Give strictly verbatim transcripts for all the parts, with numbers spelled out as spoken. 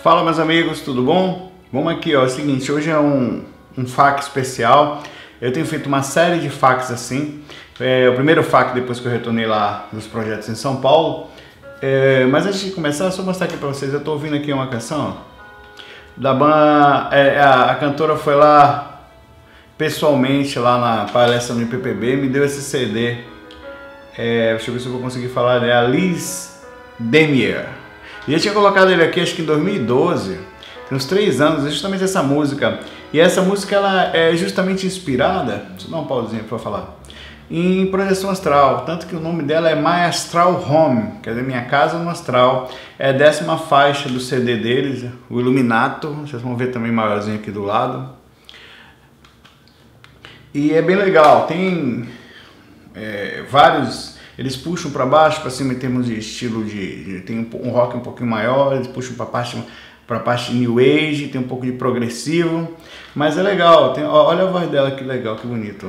Fala, meus amigos, tudo bom? Vamos aqui, ó, é o seguinte, hoje é um, um F A Q especial. Eu tenho feito uma série de F A Qs assim. É o primeiro F A Q depois que eu retornei lá dos projetos em São Paulo. É, mas antes de começar, só mostrar aqui pra vocês, eu tô ouvindo aqui uma canção, ó, da banda, é, a, a cantora foi lá pessoalmente, lá na palestra no I P P B, me deu esse C D. É, deixa eu ver se eu vou conseguir falar, é a Liz Demier. E eu tinha colocado ele aqui acho que em dois mil e doze, tem uns três anos, é justamente essa música. E essa música ela é justamente inspirada, deixa eu dar um pauzinho para falar, em projeção astral, tanto que o nome dela é My Astral Home, quer dizer, minha casa no astral. É a décima faixa do C D deles, o Illuminato, vocês vão ver também maiorzinho aqui do lado. E é bem legal, tem é, vários, eles puxam para baixo, para cima em termos de estilo, de, de tem um, um rock um pouquinho maior, eles puxam para parte para parte New Age, tem um pouco de progressivo, mas é legal, tem, ó, olha a voz dela, que legal, que bonito.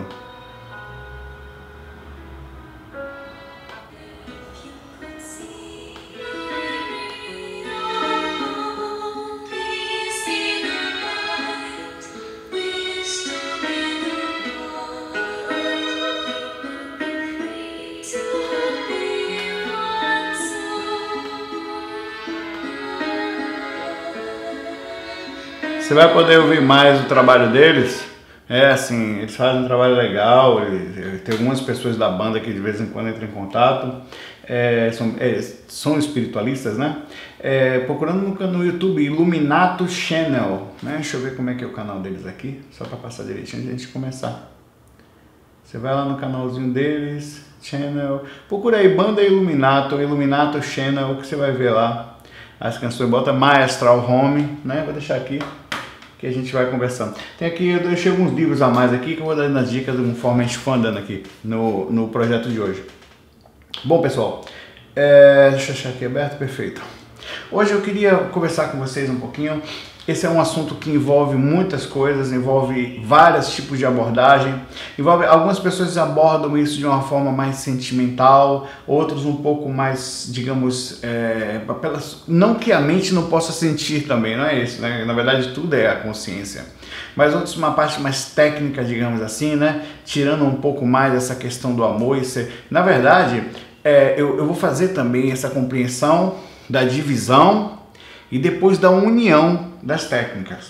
Você vai poder ouvir mais o trabalho deles. É assim, eles fazem um trabalho legal. Eles, tem algumas pessoas da banda que de vez em quando entram em contato. É, são, é, são espiritualistas, né? É, procurando no, no YouTube Illuminato Channel, né? Deixa eu ver como é que é o canal deles aqui, só para passar direitinho antes de a gente começar. Você vai lá no canalzinho deles, Channel, procura aí Banda Illuminato, Illuminato Channel, que você vai ver lá as canções. Bota My Astral Home, né? Vou deixar aqui que a gente vai conversando. Tem aqui, eu deixei alguns livros a mais aqui que eu vou dar nas dicas conforme a gente for andando aqui no, no projeto de hoje. Bom, pessoal, é, deixa eu achar aqui aberto, perfeito. Hoje eu queria conversar com vocês um pouquinho. Esse é um assunto que envolve muitas coisas, envolve vários tipos de abordagem, envolve, algumas pessoas abordam isso de uma forma mais sentimental, outros um pouco mais, digamos, é, pelas, não que a mente não possa sentir também, não é isso, né? Na verdade tudo é a consciência. Mas outros uma parte mais técnica, digamos assim, né? Tirando um pouco mais essa questão do amor. Isso é, na verdade, é, eu, eu vou fazer também essa compreensão da divisão e depois da união das técnicas,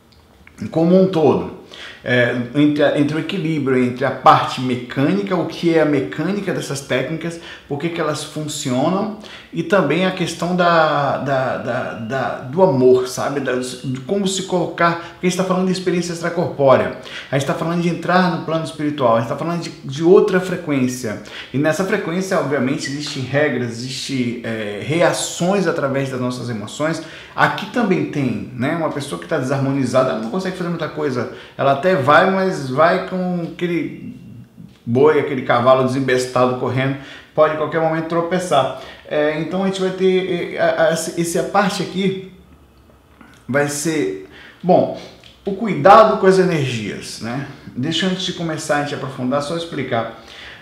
como um todo, é, entre, a, entre o equilíbrio entre a parte mecânica, o que é a mecânica dessas técnicas, por que que elas funcionam, e também a questão da, da, da, da, do amor, sabe, da, de como se colocar, porque a gente está falando de experiência extracorpórea, a gente está falando de entrar no plano espiritual, a gente está falando de, de outra frequência, e nessa frequência, obviamente, existem regras, existem é, reações através das nossas emoções. Aqui também tem, né, uma pessoa que está desarmonizada, ela não consegue fazer muita coisa, ela até vai, mas vai com aquele boi, aquele cavalo desembestado correndo, pode em qualquer momento tropeçar. É, então a gente vai ter, essa parte aqui vai ser, bom, o cuidado com as energias, né? Deixa antes de começar a gente aprofundar, só explicar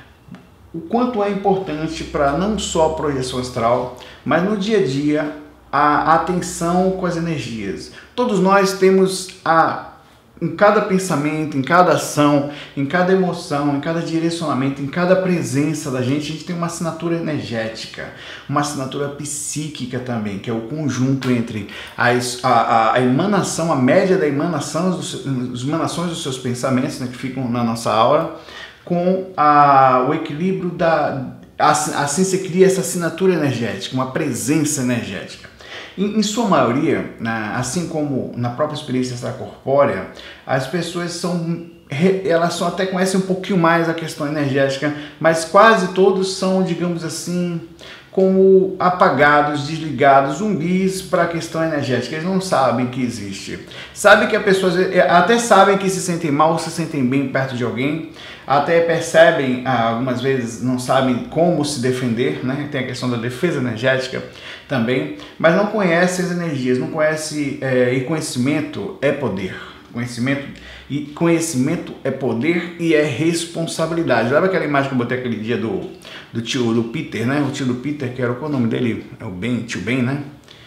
o quanto é importante para não só a projeção astral, mas no dia a dia, a atenção com as energias. Todos nós temos a, em cada pensamento, em cada ação, em cada emoção, em cada direcionamento, em cada presença da gente, a gente tem uma assinatura energética, uma assinatura psíquica também, que é o conjunto entre as, a, a, a emanação, a média da emanação, dos, as emanações dos seus pensamentos, né, que ficam na nossa aura, com a, o equilíbrio da... Assim se cria essa assinatura energética, uma presença energética. Em, em sua maioria, né, assim como na própria experiência extracorpórea, as pessoas são, elas só até conhecem um pouquinho mais a questão energética, mas quase todos são, digamos assim, como apagados, desligados, zumbis para a questão energética. Eles não sabem que existe. Sabem que as pessoas até sabem que se sentem mal, se sentem bem perto de alguém, até percebem, algumas vezes não sabem como se defender, né? Tem a questão da defesa energética também, mas não conhecem as energias, não conhecem, é, e conhecimento é poder. Conhecimento e conhecimento é poder e é responsabilidade. Lembra aquela imagem que eu botei aquele dia do, do tio do Peter, né? O tio do Peter, que era qual o nome dele? É o Ben, tio Ben, né?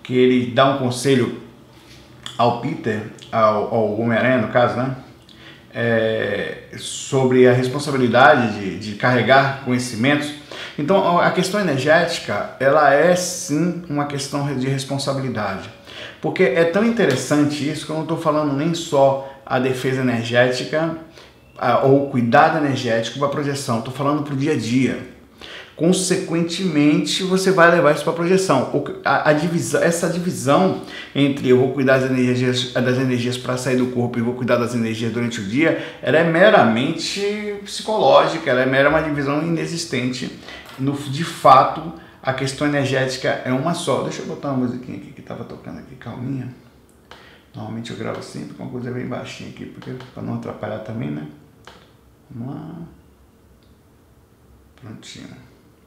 que ele dá um conselho ao Peter, ao, ao Homem-Aranha no caso, né? É, sobre a responsabilidade de, de carregar conhecimentos. Então a questão energética, ela é sim uma questão de responsabilidade, porque é tão interessante isso que eu não estou falando nem só a defesa energética a, ou o cuidado energético para a projeção, estou falando para o dia a dia. Consequentemente, você vai levar isso para a projeção. A, a divisão, essa divisão entre eu vou cuidar das energias, das energias para sair do corpo e vou cuidar das energias durante o dia, ela é meramente psicológica, ela é mera uma divisão inexistente. No, de fato, a questão energética é uma só. Deixa eu botar uma musiquinha aqui que estava tocando aqui, calminha. Normalmente eu gravo sempre com uma coisa bem baixinha aqui, porque para não atrapalhar também, né? Vamos lá. Prontinho.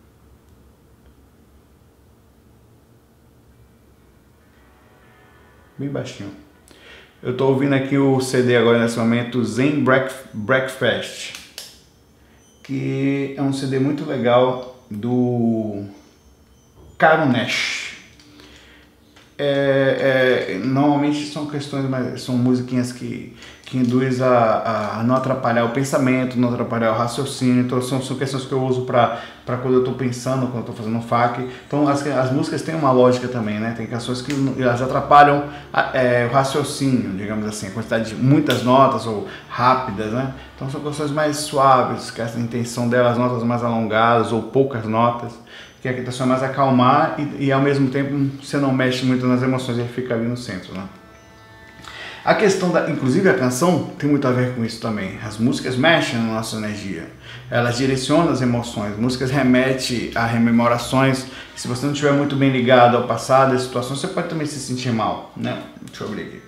Bem baixinho. Eu estou ouvindo aqui o C D agora nesse momento, Zen Breakfast, que é um C D muito legal do Karo Nash. É, é, normalmente são questões, mas são musiquinhas que, que induzem a, a não atrapalhar o pensamento, não atrapalhar o raciocínio. Então são, são questões que eu uso para quando eu estou pensando, quando eu estou fazendo F A Q. Então as, as músicas têm uma lógica também, né? Tem canções que elas atrapalham é, o raciocínio, digamos assim, a quantidade de muitas notas ou rápidas, né? Então são canções mais suaves, que essa intenção delas, notas mais alongadas ou poucas notas, que a intenção é mais acalmar e, e ao mesmo tempo você não mexe muito nas emoções, ele fica ali no centro, né? A questão da, inclusive a canção tem muito a ver com isso também. As músicas mexem na nossa energia, elas direcionam as emoções, músicas remetem a rememorações. Se você não estiver muito bem ligado ao passado, às situações, você pode também se sentir mal, né? Deixa eu abrir aqui.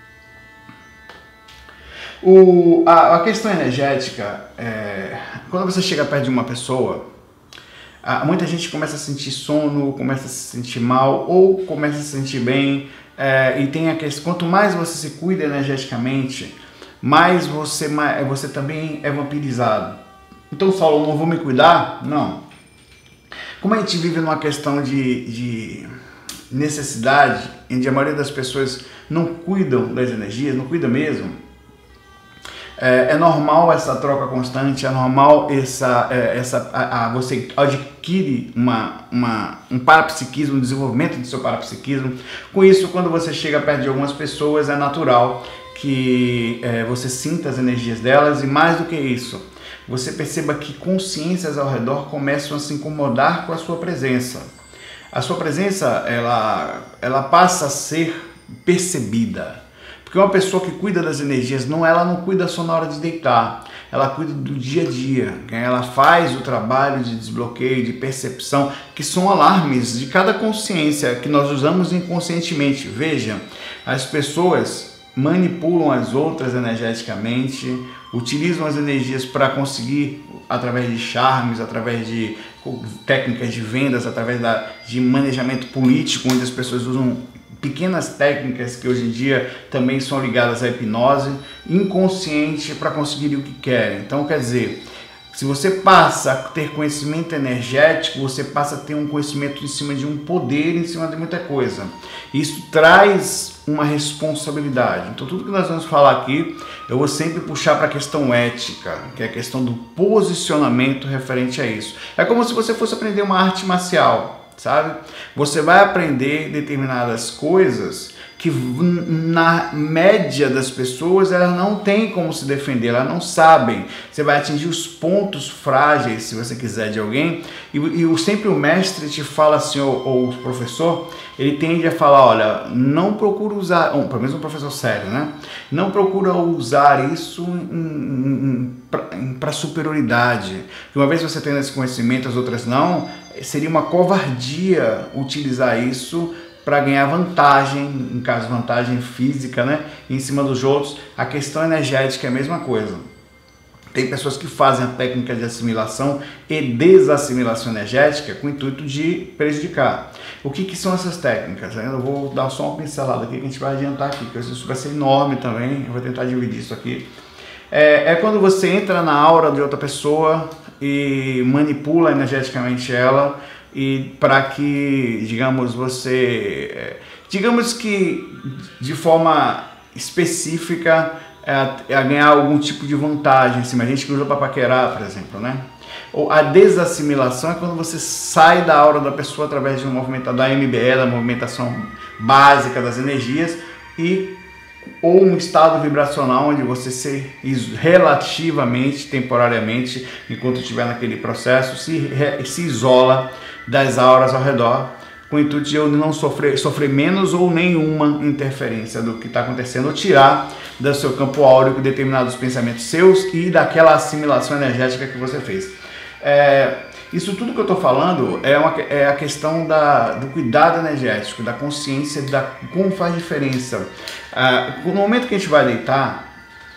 O, a, a questão energética, é, quando você chega perto de uma pessoa, muita gente começa a sentir sono, começa a se sentir mal ou começa a se sentir bem, é, e tem a questão, quanto mais você se cuida energeticamente, mais você, mais, você também é vampirizado. Então, Saulo, não vou me cuidar? Não. Como a gente vive numa questão de, de necessidade, onde a maioria das pessoas não cuidam das energias, não cuida mesmo, É, é normal essa troca constante, é normal essa, é, essa, a, a, você adquire uma, uma, um parapsiquismo, um desenvolvimento do seu parapsiquismo. Com isso, quando você chega perto de algumas pessoas, é natural que é, você sinta as energias delas e mais do que isso, você perceba que consciências ao redor começam a se incomodar com a sua presença. A sua presença, ela, ela passa a ser percebida. Porque uma pessoa que cuida das energias, não, ela não cuida só na hora de deitar, ela cuida do dia a dia, ela faz o trabalho de desbloqueio, de percepção, que são alarmes de cada consciência que nós usamos inconscientemente. Veja, as pessoas manipulam as outras energeticamente, utilizam as energias para conseguir, através de charmes, através de técnicas de vendas, através da, de manejamento político, onde as pessoas usam pequenas técnicas que hoje em dia também são ligadas à hipnose inconsciente para conseguir o que querem. Então, quer dizer, se você passa a ter conhecimento energético, você passa a ter um conhecimento em cima de um poder, em cima de muita coisa. Isso traz uma responsabilidade. Então, tudo que nós vamos falar aqui, eu vou sempre puxar para a questão ética, que é a questão do posicionamento referente a isso. É como se você fosse aprender uma arte marcial, sabe? Você vai aprender determinadas coisas que na média das pessoas elas não têm como se defender, elas não sabem. Você vai atingir os pontos frágeis, se você quiser, de alguém, e, e sempre o mestre te fala assim, ou, ou o professor, ele tende a falar, olha, não procura usar, ou, pelo menos um professor sério, né? Não procura usar isso para superioridade. Uma vez você tendo esse conhecimento, as outras não, seria uma covardia utilizar isso para ganhar vantagem, em caso vantagem física, né, em cima dos outros. A questão energética é a mesma coisa. Tem pessoas que fazem a técnica de assimilação e desassimilação energética com o intuito de prejudicar. O que, que são essas técnicas? Eu vou dar só uma pincelada aqui que a gente vai adiantar aqui, porque isso vai ser enorme também, eu vou tentar dividir isso aqui. É, é quando você entra na aura de outra pessoa e manipula energeticamente ela, e para que, digamos, você digamos que de forma específica é, é ganhar algum tipo de vantagem, assim, a gente que usa para paquerar, por exemplo, né? Ou a desassimilação é quando você sai da aura da pessoa através de um movimento da M B E, da movimentação básica das energias, e ou um estado vibracional onde você se relativamente, temporariamente, enquanto estiver naquele processo, se, se isola das auras ao redor, com o intuito de eu não sofrer, sofrer menos ou nenhuma interferência do que está acontecendo, ou tirar do seu campo áurico determinados pensamentos seus e daquela assimilação energética que você fez. É, isso tudo que eu estou falando é, uma, é a questão da, do cuidado energético, da consciência, da como faz diferença. Ah, no momento que a gente vai deitar,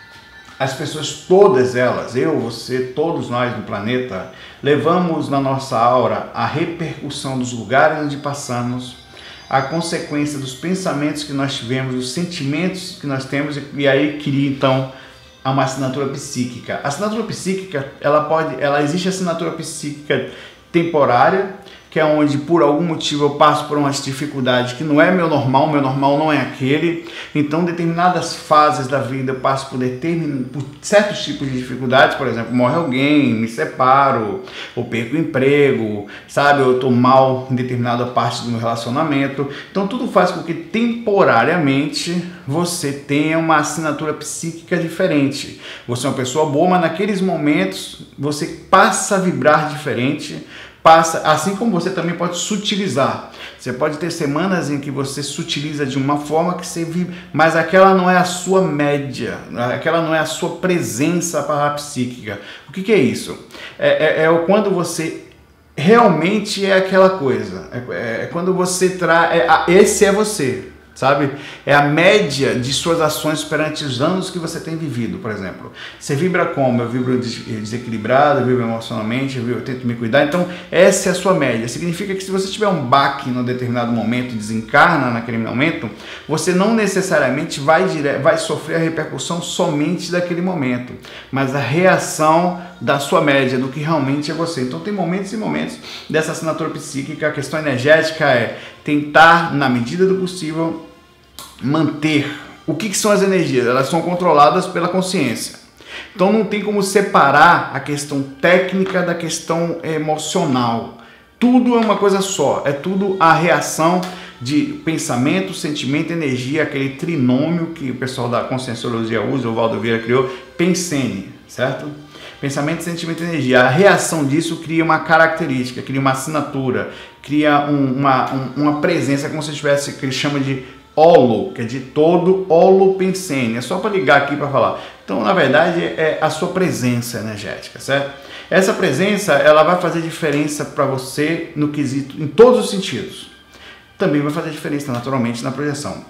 as pessoas, todas elas, eu, você, todos nós no planeta, levamos na nossa aura a repercussão dos lugares onde passamos, a consequência dos pensamentos que nós tivemos, dos sentimentos que nós temos, e aí cria então uma assinatura psíquica. A assinatura psíquica, ela pode, ela existe a assinatura psíquica temporária, que é onde por algum motivo eu passo por umas dificuldades que não é meu normal, meu normal não é aquele, então determinadas fases da vida eu passo por, determin... por certos tipos de dificuldades, por exemplo, morre alguém, me separo, ou perco o emprego, sabe, eu estou mal em determinada parte do meu relacionamento, então tudo faz com que temporariamente você tenha uma assinatura psíquica diferente. Você é uma pessoa boa, mas naqueles momentos você passa a vibrar diferente, passa, assim como você também pode sutilizar. Você pode ter semanas em que você sutiliza de uma forma que você vive, mas aquela não é a sua média, aquela não é a sua presença parapsíquica. O que, que é isso? É, é, é quando você realmente é aquela coisa, é, é quando você traz, é, esse é você, sabe? É a média de suas ações perante os anos que você tem vivido, por exemplo. Você vibra como? Eu vibro desequilibrado, eu vibro emocionalmente, eu, vibro, eu tento me cuidar. Então, essa é a sua média. Significa que se você tiver um baque em um determinado momento e desencarna naquele momento, você não necessariamente vai, dire... vai sofrer a repercussão somente daquele momento, mas a reação da sua média, do que realmente é você. Então, tem momentos e momentos dessa assinatura psíquica. A questão energética é tentar, na medida do possível, manter. O que, que são as energias? Elas são controladas pela consciência. Então não tem como separar a questão técnica da questão emocional. Tudo é uma coisa só. É tudo a reação de pensamento, sentimento, energia, aquele trinômio que o pessoal da conscienciologia usa, o Valdo Vieira criou, Pensene, certo? Pensamento, sentimento e energia. A reação disso cria uma característica, cria uma assinatura, cria um, uma, um, uma presença, como se tivesse, que ele chama de holo, que é de todo, holopensene. É só para ligar aqui para falar. Então, na verdade, é a sua presença energética, certo? Essa presença, ela vai fazer diferença para você no quesito, em todos os sentidos. Também vai fazer diferença, naturalmente, na projeção.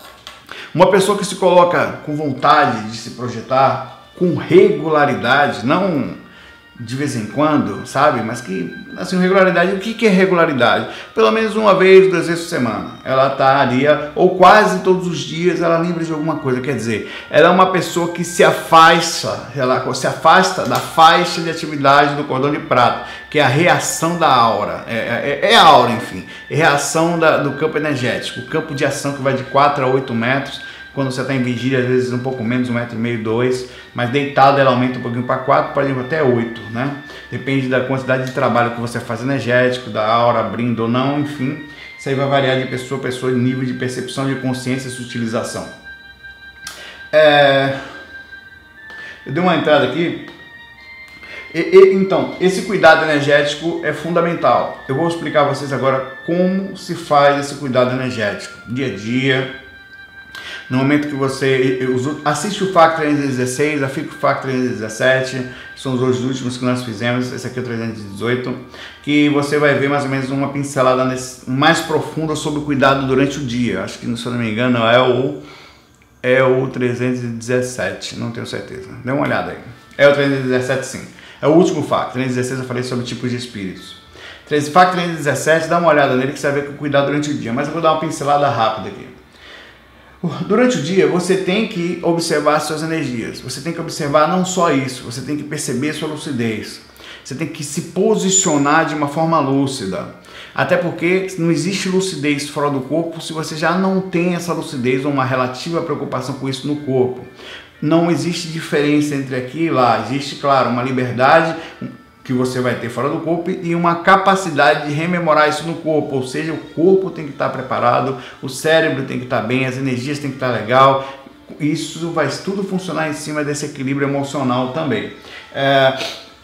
Uma pessoa que se coloca com vontade de se projetar, com regularidade, não de vez em quando, sabe? Mas que, assim, regularidade, o que que é regularidade? Pelo menos uma vez, duas vezes por semana. Ela estaria, ou quase todos os dias, ela lembra de alguma coisa. Quer dizer, ela é uma pessoa que se afasta, ela se afasta da faixa de atividade do cordão de prata, que é a reação da aura. É, é, é a aura, enfim. É a reação da, do campo energético. O campo de ação que vai de quatro a oito metros. Quando você está em vigília, às vezes um pouco menos, um metro e meio, dois, mas deitado ela aumenta um pouquinho para quatro, pode ir até oito, né? Depende da quantidade de trabalho que você faz energético, da aura abrindo ou não, enfim. Isso aí vai variar de pessoa a pessoa, de nível de percepção, de consciência e sutilização. É... Eu dei uma entrada aqui. E, e, então, esse cuidado energético é fundamental. Eu vou explicar a vocês agora como se faz esse cuidado energético, dia a dia. No momento que você assiste o F A Q trezentos e dezesseis, a F I C o F A Q trezentos e dezessete, são os dois últimos que nós fizemos, esse aqui é o trezentos e dezoito, que você vai ver mais ou menos uma pincelada nesse, mais profunda sobre o cuidado durante o dia. Acho que, se eu não me engano, é o, é o trezentos e dezessete, não tenho certeza. Dê uma olhada aí. É o trezentos e dezessete, sim. É o último F A Q. trezentos e dezesseis eu falei sobre tipos de espíritos. F A Q trezentos e dezessete, dá uma olhada nele que você vai ver com cuidado durante o dia, mas eu vou dar uma pincelada rápida aqui. Durante o dia, você tem que observar as suas energias. Você tem que observar não só isso, você tem que perceber sua lucidez. Você tem que se posicionar de uma forma lúcida. Até porque não existe lucidez fora do corpo se você já não tem essa lucidez ou uma relativa preocupação com isso no corpo. Não existe diferença entre aqui e lá. Existe, claro, uma liberdade que você vai ter fora do corpo e uma capacidade de rememorar isso no corpo, ou seja, o corpo tem que estar preparado, o cérebro tem que estar bem, as energias tem que estar legal, isso vai tudo funcionar em cima desse equilíbrio emocional também. É,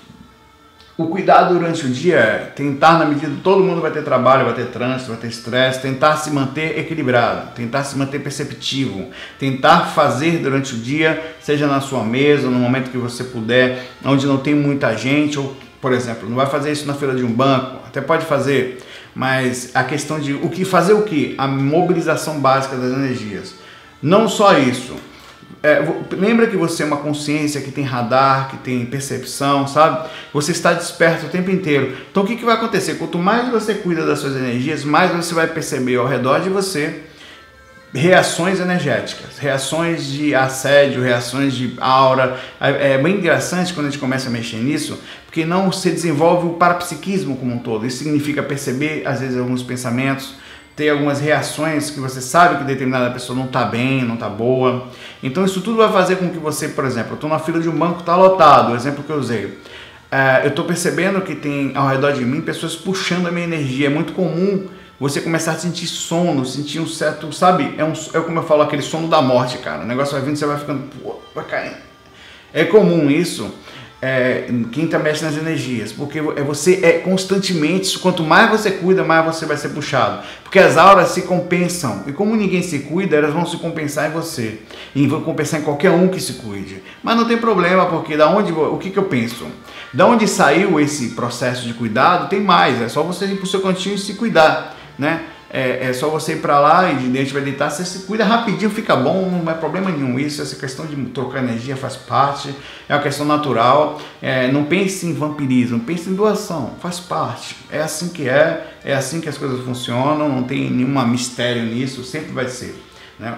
o cuidado durante o dia é tentar, na medida que todo mundo vai ter trabalho, vai ter trânsito, vai ter estresse, tentar se manter equilibrado, tentar se manter perceptivo, tentar fazer durante o dia, seja na sua mesa, no momento que você puder, onde não tem muita gente, ou por exemplo, não vai fazer isso na fila de um banco, até pode fazer, mas a questão de o que fazer o que? A mobilização básica das energias. Não só isso. É, lembra que você é uma consciência que tem radar, que tem percepção, sabe? Você está desperto o tempo inteiro. Então o que, que vai acontecer? Quanto mais você cuida das suas energias, mais você vai perceber ao redor de você reações energéticas, reações de assédio, reações de aura. É bem interessante quando a gente começa a mexer nisso, porque não se desenvolve o parapsiquismo como um todo. Isso significa perceber, às vezes, alguns pensamentos, ter algumas reações que você sabe que determinada pessoa não está bem, não está boa. Então isso tudo vai fazer com que você, por exemplo, eu estou na fila de um banco, está lotado, o exemplo que eu usei. É, eu estou percebendo que tem ao redor de mim pessoas puxando a minha energia. É muito comum você começar a sentir sono, sentir um certo, sabe, é, um, é como eu falo, aquele sono da morte, cara. O negócio vai vindo, você vai ficando, pô, vai caindo. É comum isso, é, quem tá mexe nas energias, porque você é constantemente, quanto mais você cuida, mais você vai ser puxado. Porque as auras se compensam, e como ninguém se cuida, elas vão se compensar em você. E vão compensar em qualquer um que se cuide. Mas não tem problema, porque da onde, o que que eu penso? Da onde saiu esse processo de cuidado, tem mais, é só você ir pro seu cantinho e se cuidar. Né? É, é só você ir para lá e de dentro vai deitar, você se cuida rapidinho, fica bom, não é problema nenhum isso. Essa questão de trocar energia faz parte, é uma questão natural. É, não pense em vampirismo, pense em doação, faz parte, é assim que é, é assim que as coisas funcionam, não tem nenhum mistério nisso, sempre vai ser, né?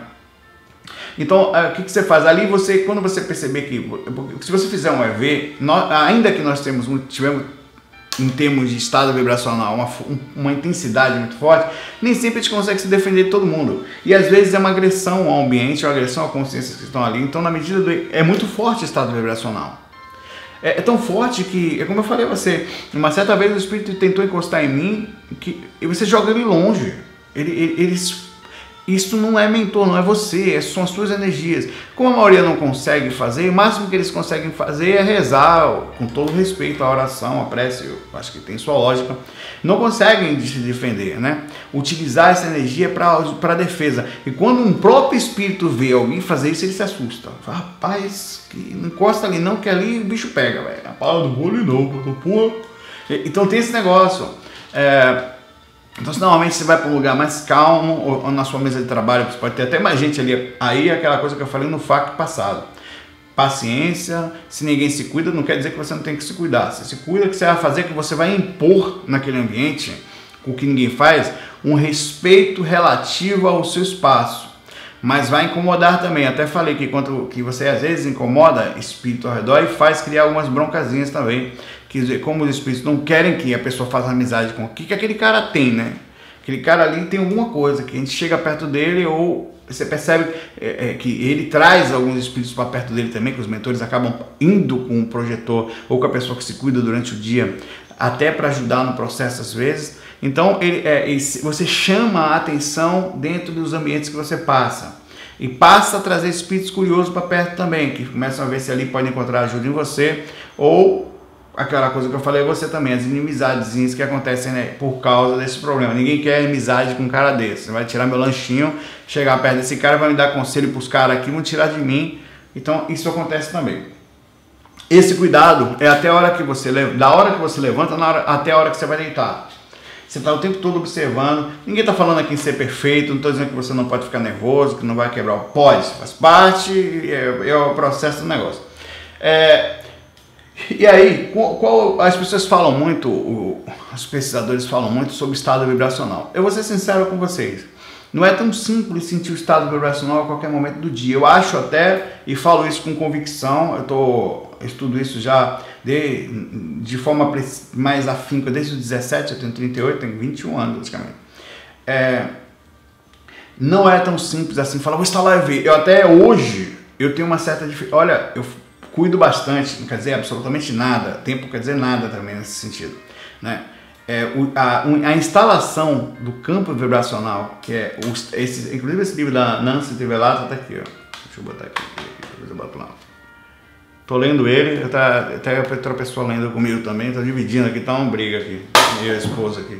Então, é, o que, que você faz? Ali você, quando você perceber que, se você fizer um E V, nós, ainda que nós temos, tivemos em termos de estado vibracional, uma, uma intensidade muito forte, nem sempre a gente consegue se defender de todo mundo. E às vezes é uma agressão ao ambiente, uma agressão à consciência que estão ali. Então, na medida do... é muito forte o estado vibracional. É, é tão forte que, é como eu falei a você, uma certa vez o espírito tentou encostar em mim que, e você joga ele longe. Ele, ele, eles... Isso não é mentor, não é você, são as suas energias. Como a maioria não consegue fazer, o máximo que eles conseguem fazer é rezar, com todo respeito à oração, à prece, eu acho que tem sua lógica. Não conseguem se defender, né? Utilizar essa energia para defesa. E quando um próprio espírito vê alguém fazer isso, ele se assusta. Fala, rapaz, que não encosta ali não, que ali o bicho pega, velho. A palavra do olho não, porra. Então tem esse negócio. É... Então, se normalmente você vai para um lugar mais calmo, ou, ou na sua mesa de trabalho, você pode ter até mais gente ali. Aí é aquela coisa que eu falei no F A Q passado. Paciência, se ninguém se cuida, não quer dizer que você não tem que se cuidar. Você se cuida, que você vai fazer, que você vai impor naquele ambiente, com o que ninguém faz, um respeito relativo ao seu espaço. Mas vai incomodar também. Até falei que, quando, que você às vezes incomoda espírito ao redor e faz criar algumas broncazinhas também. Que, como os espíritos não querem que a pessoa faça amizade com o que, que aquele cara tem, né? Aquele cara ali tem alguma coisa, que a gente chega perto dele ou você percebe é, é, que ele traz alguns espíritos para perto dele também, que os mentores acabam indo com o projetor ou com a pessoa que se cuida durante o dia, até para ajudar no processo às vezes. Então ele, é, ele, você chama a atenção dentro dos ambientes que você passa. E passa a trazer espíritos curiosos para perto também, que começam a ver se ali podem encontrar ajuda em você, ou aquela coisa que eu falei a você também, as inimizades que acontecem, né, por causa desse problema. Ninguém quer amizade com um cara desse. Você vai tirar meu lanchinho, chegar perto desse cara, vai me dar conselho para os caras aqui, vão tirar de mim. Então isso acontece também. Esse cuidado é até a hora que você da hora que você levanta na hora, até a hora que você vai deitar. Você está o tempo todo observando. Ninguém está falando aqui em ser perfeito. Não estou dizendo que você não pode ficar nervoso, que não vai quebrar. Pode, faz parte, é, é o processo do negócio. É, e aí, qual, qual, as pessoas falam muito, o, os pesquisadores falam muito sobre o estado vibracional. Eu vou ser sincero com vocês. Não é tão simples sentir o estado vibracional a qualquer momento do dia. Eu acho até, e falo isso com convicção, eu, tô, eu estudo isso já de, de forma mais afinca desde os dezessete, eu tenho trinta e oito, tenho vinte e um anos praticamente. É, não é tão simples assim, falar, vou instalar e ver. Eu até hoje, eu tenho uma certa dificuldade. Olha, eu cuido bastante, não quer dizer absolutamente nada, tempo quer dizer nada também nesse sentido, né? É, o, a, a instalação do campo vibracional, que é, os, esse, inclusive esse livro da Nancy Trivelato está aqui, ó. Deixa eu botar aqui, depois eu boto lá. Tô lendo ele, tá, até outra pessoa lendo comigo também, tô dividindo aqui, tá uma briga aqui, eu e a esposa aqui.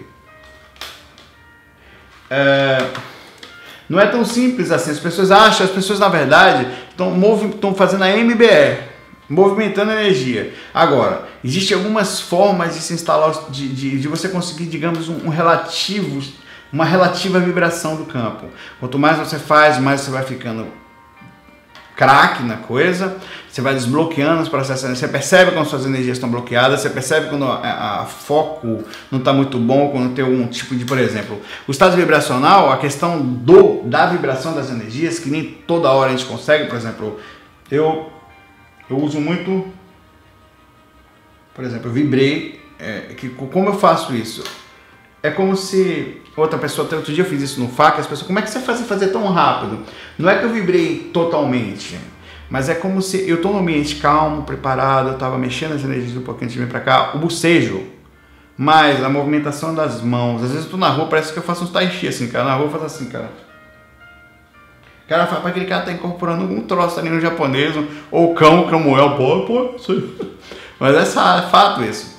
É, não é tão simples assim, as pessoas acham, as pessoas na verdade estão fazendo a M B E, movimentando energia. Agora, existem algumas formas de se instalar, de, de, de você conseguir, digamos, um, um relativo, uma relativa vibração do campo. Quanto mais você faz, mais você vai ficando craque na coisa, você vai desbloqueando os processos, você percebe quando suas energias estão bloqueadas, você percebe quando a, a foco não está muito bom, quando tem algum tipo de, por exemplo, o estado vibracional, a questão do, da vibração das energias, que nem toda hora a gente consegue, por exemplo, eu Eu uso muito, por exemplo, eu vibrei, é, que, como eu faço isso? É como se outra pessoa, outro dia eu fiz isso no F A Q, as pessoas, como é que você faz fazer tão rápido? Não é que eu vibrei totalmente, mas é como se eu estou no ambiente calmo, preparado, eu estava mexendo as energias um pouquinho de vir para cá, o bocejo, mas a movimentação das mãos, às vezes eu estou na rua, parece que eu faço uns tai chi assim, cara, na rua eu faço assim, cara. O cara fala, para aquele cara tá incorporando algum troço ali no japonês, ou o cão, o camuel, pô, pô, isso aí. Mas é fato isso.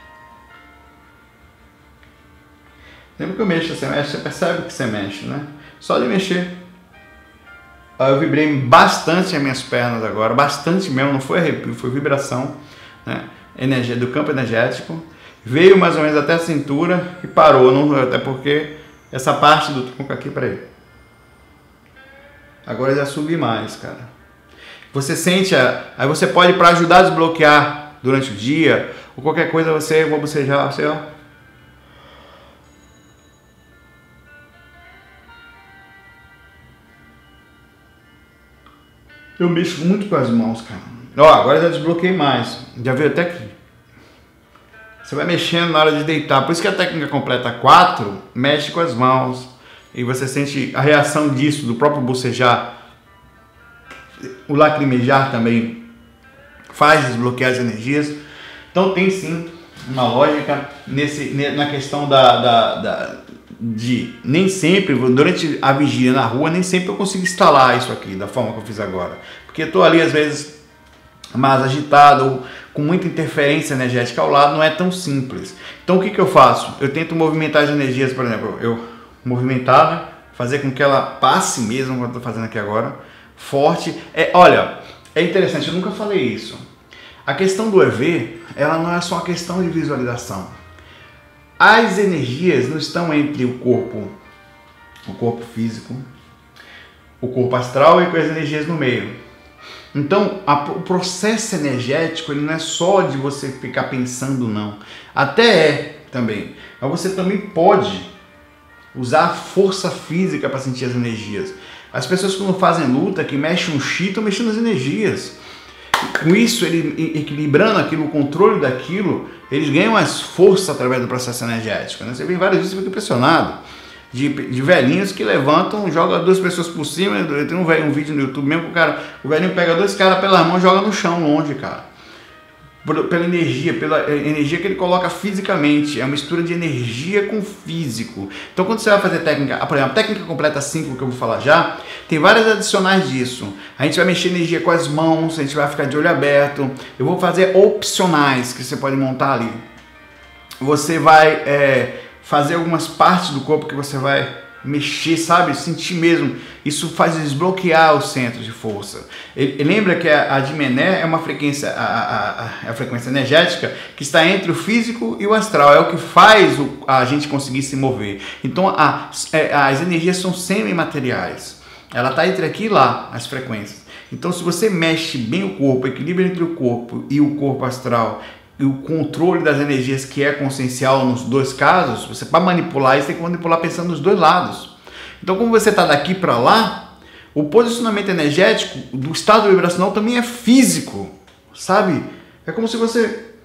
Sempre que eu mexo, você mexe, você percebe que você mexe, né? Só de mexer. Eu vibrei bastante as minhas pernas agora, bastante mesmo, não foi arrepio, foi vibração, né? Energia, do campo energético. Veio mais ou menos até a cintura e parou, não, até porque essa parte do tronco aqui, peraí. Agora já subi mais, cara. Você sente, a, aí você pode, para ajudar a desbloquear durante o dia, ou qualquer coisa, você, vou bocejar, você, ó. Eu mexo muito com as mãos, cara. Ó, agora já desbloqueei mais. Já veio até aqui. Você vai mexendo na hora de deitar. Por isso que a técnica completa quatro mexe com as mãos. E você sente a reação disso, do próprio bocejar, o lacrimejar também faz desbloquear as energias. Então tem sim uma lógica nesse, na questão da, da, da, de nem sempre, durante a vigília na rua, nem sempre eu consigo instalar isso aqui da forma que eu fiz agora. Porque eu estou ali às vezes mais agitado, ou com muita interferência energética ao lado, não é tão simples. Então o que, que eu faço? Eu tento movimentar as energias, por exemplo, eu movimentada, fazer com que ela passe mesmo, como eu estou fazendo aqui agora, forte. É, olha, é interessante, eu nunca falei isso. A questão do E V, ela não é só uma questão de visualização. As energias não estão entre o corpo, o corpo físico, o corpo astral e com as energias no meio. Então, a, o processo energético, ele não é só de você ficar pensando, não. Até é também. Mas você também pode usar a força física para sentir as energias. As pessoas que não fazem luta, que mexem um chi, estão mexendo as energias. Com isso, ele equilibrando aquilo, o controle daquilo, eles ganham mais força através do processo energético. Né? Você vê várias vezes, você fica impressionado. De, de velhinhos que levantam, joga duas pessoas por cima. Eu tenho um, velho, um vídeo no YouTube mesmo que o cara, o velhinho pega dois caras pelas mãos e joga no chão longe, cara. Por, pela energia, pela energia que ele coloca fisicamente. É uma mistura de energia com físico. Então quando você vai fazer técnica, por exemplo, a técnica completa cinco que eu vou falar já, tem várias adicionais disso. A gente vai mexer energia com as mãos, a gente vai ficar de olho aberto. Eu vou fazer opcionais que você pode montar ali. Você vai é, fazer algumas partes do corpo que você vai mexer, sabe? Sentir mesmo. Isso faz desbloquear os centros de força. Ele, ele lembra que a, a Dimené é uma frequência, a, a, a, a frequência energética que está entre o físico e o astral. É o que faz o, a gente conseguir se mover. Então, a, a, as energias são semimateriais. Ela está entre aqui e lá, as frequências. Então, se você mexe bem o corpo, equilíbrio entre o corpo e o corpo astral, e o controle das energias que é consciencial nos dois casos, você para manipular isso tem que manipular pensando nos dois lados. Então, como você está daqui para lá, o posicionamento energético do estado vibracional também é físico, sabe? É como se você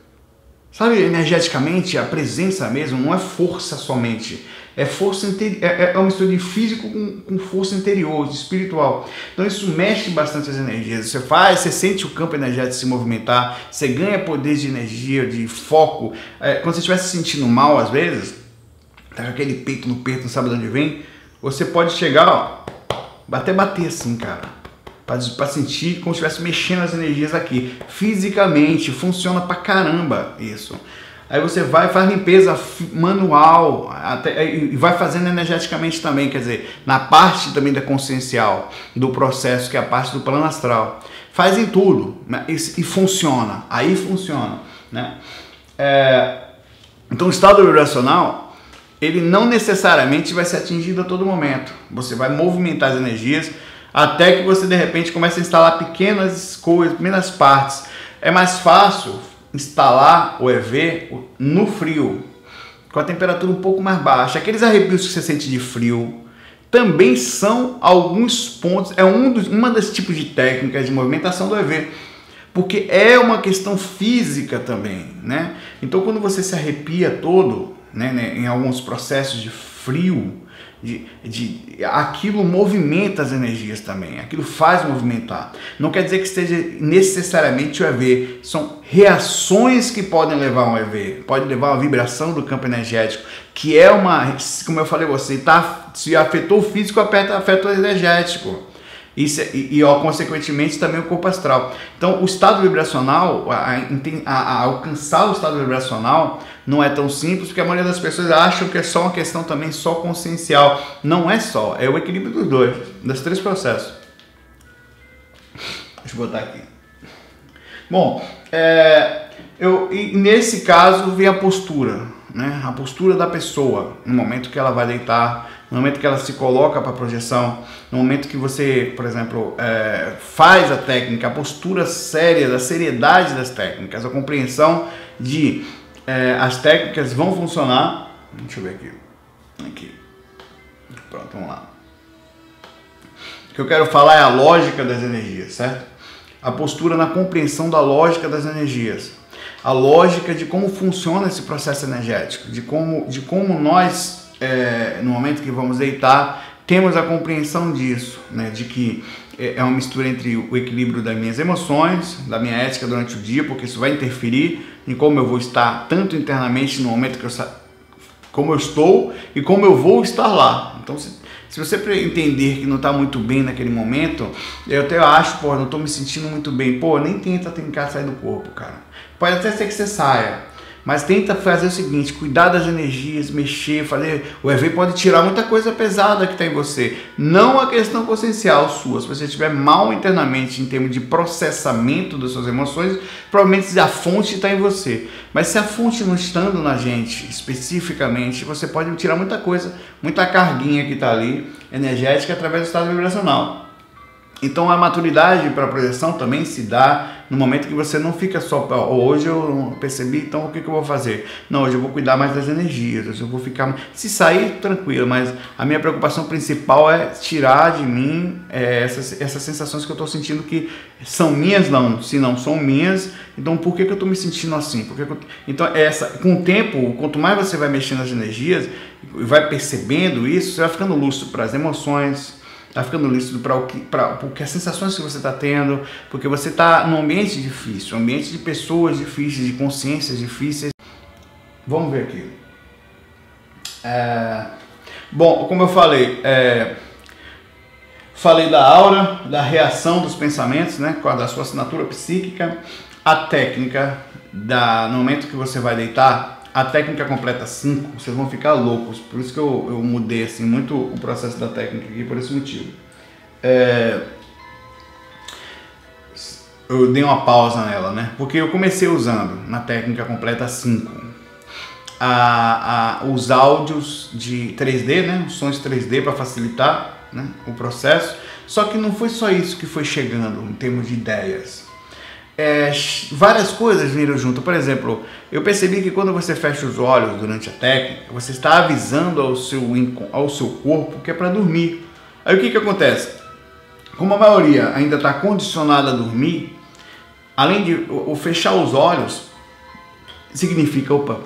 Sabe, energeticamente, a presença mesmo não é força somente. É força interior, é, é uma mistura de físico com, com força interior, de espiritual. Então isso mexe bastante as energias. Você faz, você sente o campo energético se movimentar, você ganha poder de energia, de foco. É, quando você estiver se sentindo mal, às vezes, tá com aquele peito no peito, não sabe de onde vem, você pode chegar, ó, até bater assim, cara, para sentir como se estivesse mexendo as energias aqui. Fisicamente, funciona pra caramba isso. Aí você vai e faz limpeza manual até, e vai fazendo energeticamente também, quer dizer, na parte também da consciencial, do processo, que é a parte do plano astral. Faz em tudo, né? e, e funciona, aí funciona. Né? É, então o estado vibracional, ele não necessariamente vai ser atingido a todo momento. Você vai movimentar as energias até que você de repente comece a instalar pequenas coisas, pequenas partes. É mais fácil instalar o E V no frio, com a temperatura um pouco mais baixa. Aqueles arrepios que você sente de frio também são alguns pontos, é um dos, uma das tipos de técnicas de movimentação do E V, porque é uma questão física também, né? Então quando você se arrepia todo, né, né, em alguns processos de frio, De, de, aquilo movimenta as energias também, aquilo faz movimentar. Não quer dizer que esteja necessariamente o E V, são reações que podem levar a um E V, pode levar a uma vibração do campo energético, que é uma, como eu falei, você tá, se afetou o físico, afeta, afeta o energético. Isso, e, e ó, consequentemente também o corpo astral. Então o estado vibracional, a, a, a alcançar o estado vibracional não é tão simples, porque a maioria das pessoas acham que é só uma questão também só consciencial. Não é só, é o equilíbrio dos dois, dos três processos. Deixa eu botar aqui. Bom, é, eu, e nesse caso vem a postura, né? A postura da pessoa, no momento que ela vai deitar, no momento que ela se coloca para projeção, no momento que você, por exemplo, é, faz a técnica, a postura séria, da seriedade das técnicas, a compreensão de é, as técnicas vão funcionar. Deixa eu ver aqui. Aqui. Pronto, vamos lá. O que eu quero falar é a lógica das energias, certo? A postura na compreensão da lógica das energias. A lógica de como funciona esse processo energético, de como, de como nós... É, no momento que vamos deitar, temos a compreensão disso, né, de que é uma mistura entre o equilíbrio das minhas emoções, da minha ética durante o dia, porque isso vai interferir em como eu vou estar, tanto internamente no momento que eu como eu estou e como eu vou estar lá. Então, se, se você entender que não está muito bem naquele momento, eu até acho, pô, não estou me sentindo muito bem, pô, nem tenta tentar sair do corpo, cara. Pode até ser que você saia, mas tenta fazer o seguinte, cuidar das energias, mexer, fazer... O E V pode tirar muita coisa pesada que está em você. Não a questão consciencial sua. Se você estiver mal internamente em termos de processamento das suas emoções, provavelmente a fonte está em você. Mas se a fonte não estando na gente, especificamente, você pode tirar muita coisa, muita carguinha que está ali, energética, através do estado vibracional. Então a maturidade para a projeção também se dá no momento que você não fica só, oh, hoje eu percebi, então o que, que eu vou fazer? Não, hoje eu vou cuidar mais das energias, hoje eu vou ficar... Se sair, tranquilo, mas a minha preocupação principal é tirar de mim é, essas, essas sensações que eu estou sentindo que são minhas, não, se não são minhas, então por que, que eu estou me sentindo assim? Por que que eu... Então essa, com o tempo, quanto mais você vai mexendo nas energias, vai percebendo isso, você vai ficando lúcido para as emoções, está ficando lícido para o que, para porque as sensações que você está tendo, porque você está num ambiente difícil, um ambiente de pessoas difíceis, de consciências difíceis. Vamos ver aqui. É, bom, como eu falei, é, falei da aura, da reação dos pensamentos, né, da sua assinatura psíquica, a técnica da, no momento que você vai deitar. A técnica completa cinco, vocês vão ficar loucos. Por isso que eu, eu mudei assim, muito o processo da técnica aqui, por esse motivo. É... Eu dei uma pausa nela, né? Porque eu comecei usando na técnica completa cinco a, a, os áudios de três D, né? Os sons três D para facilitar, né, o processo. Só que não foi só isso que foi chegando em termos de ideias. É, várias coisas viram junto. Por exemplo, eu percebi que quando você fecha os olhos durante a técnica, você está avisando ao seu, ao seu corpo que é para dormir. Aí o que, que acontece? Como a maioria ainda está condicionada a dormir, além de o, o fechar os olhos, significa, opa,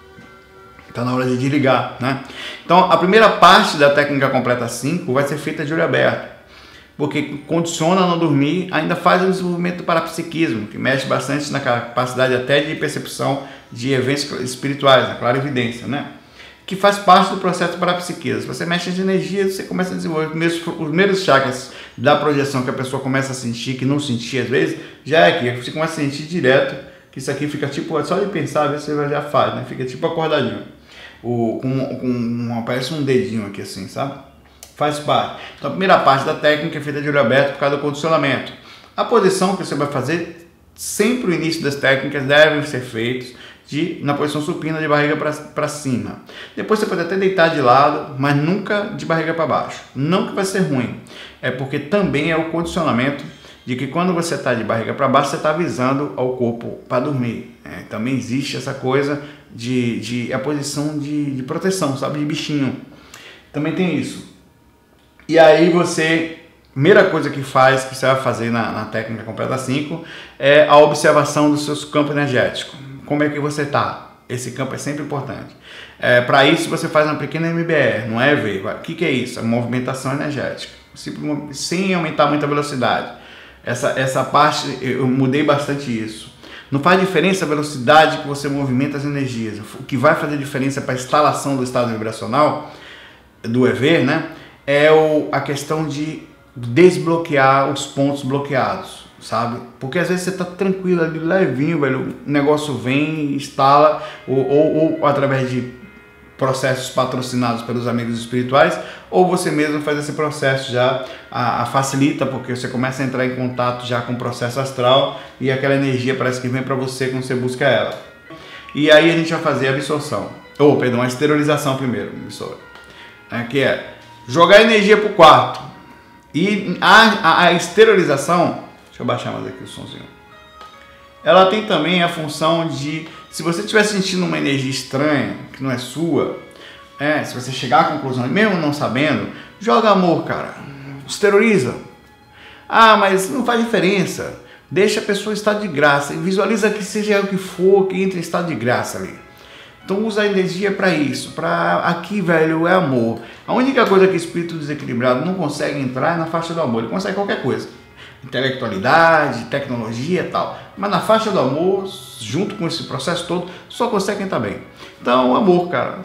está na hora de desligar, né? Então, a primeira parte da técnica completa cinco vai ser feita de olho aberto, porque condiciona a não dormir, ainda faz o desenvolvimento do parapsiquismo, que mexe bastante na capacidade até de percepção de eventos espirituais, a clarividência, né? Que faz parte do processo do parapsiquismo. Se você mexe em energias, você começa a desenvolver os primeiros, os primeiros chakras da projeção que a pessoa começa a sentir, que não sentia às vezes, já é aqui, você começa a sentir direto, que isso aqui fica tipo, só de pensar, às vezes você já faz, né? Fica tipo acordadinho, o, com, com, aparece um dedinho aqui assim, sabe? Faz parte. Então a primeira parte da técnica é feita de olho aberto por causa do condicionamento. A posição que você vai fazer, sempre o início das técnicas devem ser feitos de, na posição supina de barriga para cima. Depois você pode até deitar de lado, mas nunca de barriga para baixo. Não que vai ser ruim, é porque também é o condicionamento de que quando você está de barriga para baixo, você está avisando ao corpo para dormir. É, também existe essa coisa de, de a posição de, de proteção, sabe, de bichinho. Também tem isso. E aí você, primeira coisa que faz, que você vai fazer na, na técnica completa cinco, é a observação dos seus campos energéticos. Como é que você está? Esse campo é sempre importante. É, para isso você faz uma pequena M B R, não é ver. O que, que é isso? É movimentação energética, sem aumentar muita velocidade. Essa, essa parte, eu mudei bastante isso. Não faz diferença a velocidade que você movimenta as energias. O que vai fazer diferença para a instalação do estado vibracional, do E V, né, é o, a questão de desbloquear os pontos bloqueados, sabe? Porque às vezes você tá tranquilo ali, levinho, velho, o negócio vem, instala, ou, ou, ou através de processos patrocinados pelos amigos espirituais, ou você mesmo faz esse processo já, a, a facilita, porque você começa a entrar em contato já com o processo astral e aquela energia parece que vem para você quando você busca ela. E aí a gente vai fazer a absorção, ou perdão, a esterilização primeiro, é, que é jogar energia para o quarto. E a, a, a esterilização, deixa eu baixar mais aqui o somzinho, ela tem também a função de, se você estiver sentindo uma energia estranha, que não é sua, é, se você chegar à conclusão, mesmo não sabendo, joga amor, cara, esteriliza. Ah, mas não faz diferença, deixa a pessoa em estado de graça, e visualiza que seja o que for, que entre em estado de graça ali. Então usa a energia para isso, para aqui, velho, é amor. A única coisa que o espírito desequilibrado não consegue entrar é na faixa do amor, ele consegue qualquer coisa. Intelectualidade, tecnologia e tal. Mas na faixa do amor, junto com esse processo todo, só consegue entrar bem. Então, amor, cara,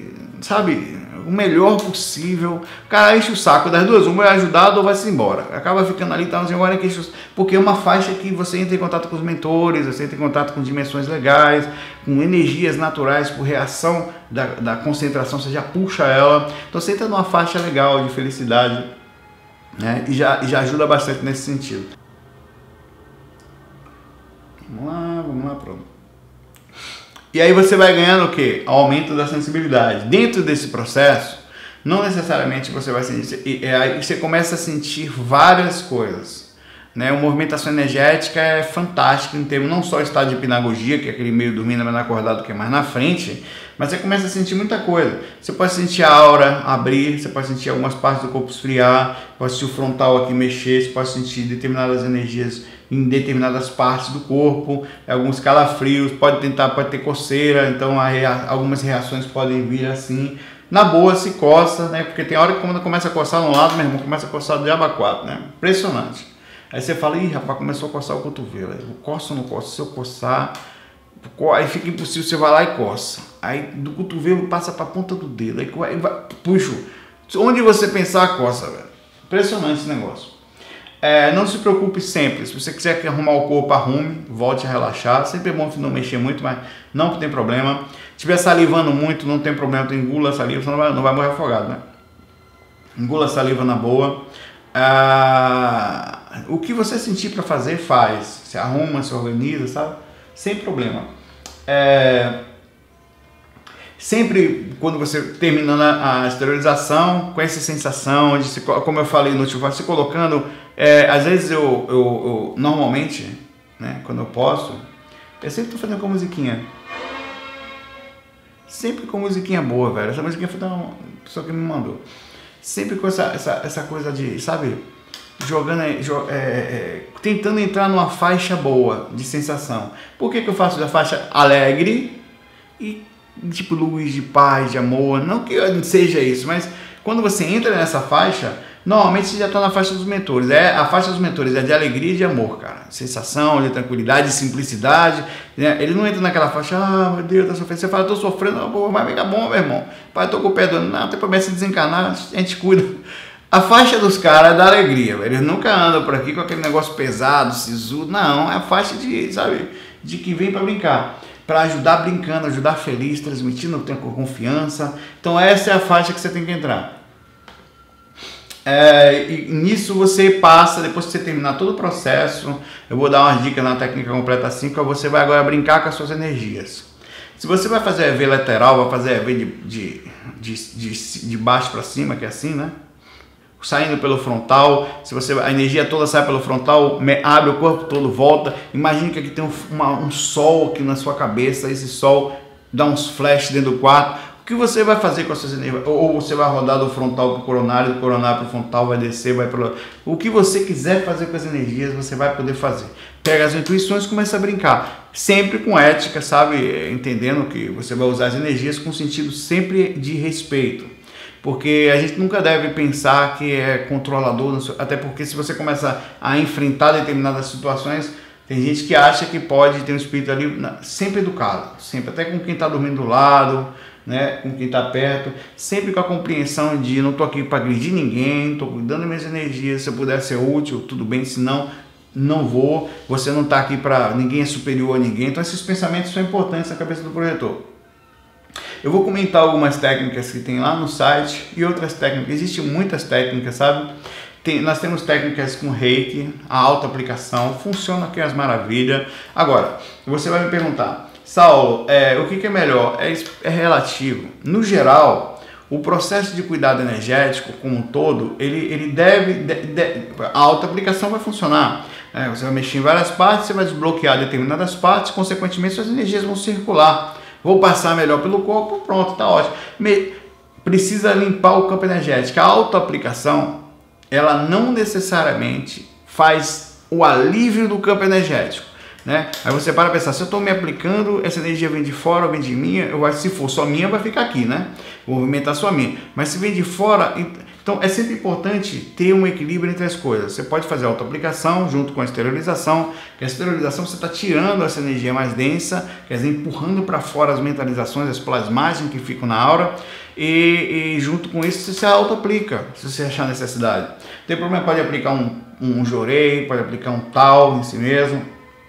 sabe, o melhor possível. O cara enche o saco das duas, uma é ajudado ou vai-se embora. Acaba ficando ali, tá, agora que enche o... porque é uma faixa que você entra em contato com os mentores, você entra em contato com dimensões legais, com energias naturais, por reação da, da concentração, você já puxa ela. Então você entra numa faixa legal de felicidade, né? E já, e já ajuda bastante nesse sentido. Vamos lá, vamos lá, pronto. E aí você vai ganhando o quê? Aumento da sensibilidade. Dentro desse processo, não necessariamente você vai sentir, aí você começa a sentir várias coisas, né? A movimentação energética é fantástica em termos não só estado de hipnagogia, que é aquele meio dormindo, mas acordado, que é mais na frente, mas você começa a sentir muita coisa. Você pode sentir a aura abrir, você pode sentir algumas partes do corpo esfriar, pode sentir o frontal aqui mexer, você pode sentir determinadas energias em determinadas partes do corpo, alguns calafrios, pode tentar, pode ter coceira, então rea, algumas reações podem vir assim. Na boa se coça, né? Porque tem hora que quando começa a coçar no lado, meu irmão, começa a coçar do diabo a quatro, né? Impressionante. Aí você fala, ih, rapaz, começou a coçar o cotovelo. Aí eu coço ou não coço? Se eu coçar, aí fica impossível, você vai lá e coça. Aí do cotovelo passa para a ponta do dedo, aí vai, vai, puxa. Onde você pensar, coça, velho. Impressionante esse negócio. É, não se preocupe sempre, se você quiser arrumar o corpo, arrume, volte a relaxar, sempre é bom não mexer muito, mas não tem problema. Se estiver salivando muito, não tem problema, tu engula a saliva, você não vai, não vai morrer afogado, né? Engula a saliva na boa. Ah, o que você sentir para fazer, faz. Se arruma, se organiza, sabe? Sem problema. É, sempre quando você terminando a esterilização, com essa sensação de, se, como eu falei no último, se colocando, é, às vezes eu, eu, eu normalmente, né, quando eu posso, eu sempre tô fazendo com musiquinha. Sempre com musiquinha boa, velho. Essa musiquinha foi da pessoa que me mandou. Sempre com essa, essa, essa coisa de, sabe, jogando, é, é, tentando entrar numa faixa boa de sensação. Por que que eu faço da faixa alegre e tipo luz, de paz, de amor? Não que seja isso, mas quando você entra nessa faixa, normalmente você já está na faixa dos mentores. É, a faixa dos mentores é de alegria e de amor, cara. Sensação, de tranquilidade, de simplicidade. Né? Ele não entra naquela faixa, ah, meu Deus, tá sofrendo. Você fala, tô sofrendo, pô, mas fica bom, meu irmão. Pai, tô com o pé doendo. Não, tem problema, se desencanar, a gente cuida. A faixa dos caras é da alegria. Eles nunca andam por aqui com aquele negócio pesado, sisudo. Não, é a faixa de, sabe, de que vem para brincar. Para ajudar brincando, ajudar feliz, transmitindo o tempo com confiança. Então essa é a faixa que você tem que entrar. É, e nisso você passa, depois que você terminar todo o processo, eu vou dar umas dicas na técnica completa cinco, você vai agora brincar com as suas energias. Se você vai fazer E V lateral, vai fazer E V de, de, de, de, de baixo para cima, que é assim, né? Saindo pelo frontal, se você a energia toda sai pelo frontal, abre o corpo todo, volta. Imagine que aqui tem um, uma, um sol aqui na sua cabeça, esse sol dá uns flashes dentro do quarto. O que você vai fazer com as suas energias? Ou você vai rodar do frontal para o coronário, do coronário para o frontal, vai descer, vai para o que você quiser fazer com as energias, você vai poder fazer. Pega as intuições e começa a brincar. Sempre com ética, sabe? Entendendo que você vai usar as energias com sentido sempre de respeito. Porque a gente nunca deve pensar que é controlador, até porque se você começa a enfrentar determinadas situações, tem gente que acha que pode ter um espírito ali sempre educado, sempre, até com quem está dormindo do lado, né, com quem está perto, sempre com a compreensão de não estou aqui para agredir ninguém, estou cuidando das minhas energias, se eu puder ser útil, tudo bem, se não, não vou, você não está aqui para, ninguém é superior a ninguém, então esses pensamentos são importantes na cabeça do projetor. Eu vou comentar algumas técnicas que tem lá no site e outras técnicas, existem muitas técnicas, sabe? Tem, nós temos técnicas com reiki, a autoaplicação, funciona aqui as maravilhas. Agora, você vai me perguntar, Saulo, é, o que, que é melhor? É, é relativo. No geral, o processo de cuidado energético como um todo, ele, ele deve, de, de, a autoaplicação vai funcionar. É, você vai mexer em várias partes, você vai desbloquear determinadas partes, consequentemente suas energias vão circular. Vou passar melhor pelo corpo, pronto, tá ótimo. Me, precisa limpar o campo energético. A autoaplicação, ela não necessariamente faz o alívio do campo energético, né? Aí você para pensar, se eu estou me aplicando, essa energia vem de fora ou vem de mim, eu vai, se for só minha, vai ficar aqui, né? Vou movimentar só minha. Mas se vem de fora, então é sempre importante ter um equilíbrio entre as coisas. Você pode fazer a autoaplicação junto com a esterilização, que a esterilização você está tirando essa energia mais densa, quer dizer, empurrando para fora as mentalizações, as plasmagens que ficam na aura, e, e junto com isso você se autoaplica, se você achar necessidade. Não tem problema, pode aplicar um, um jorei, pode aplicar um tal em si mesmo.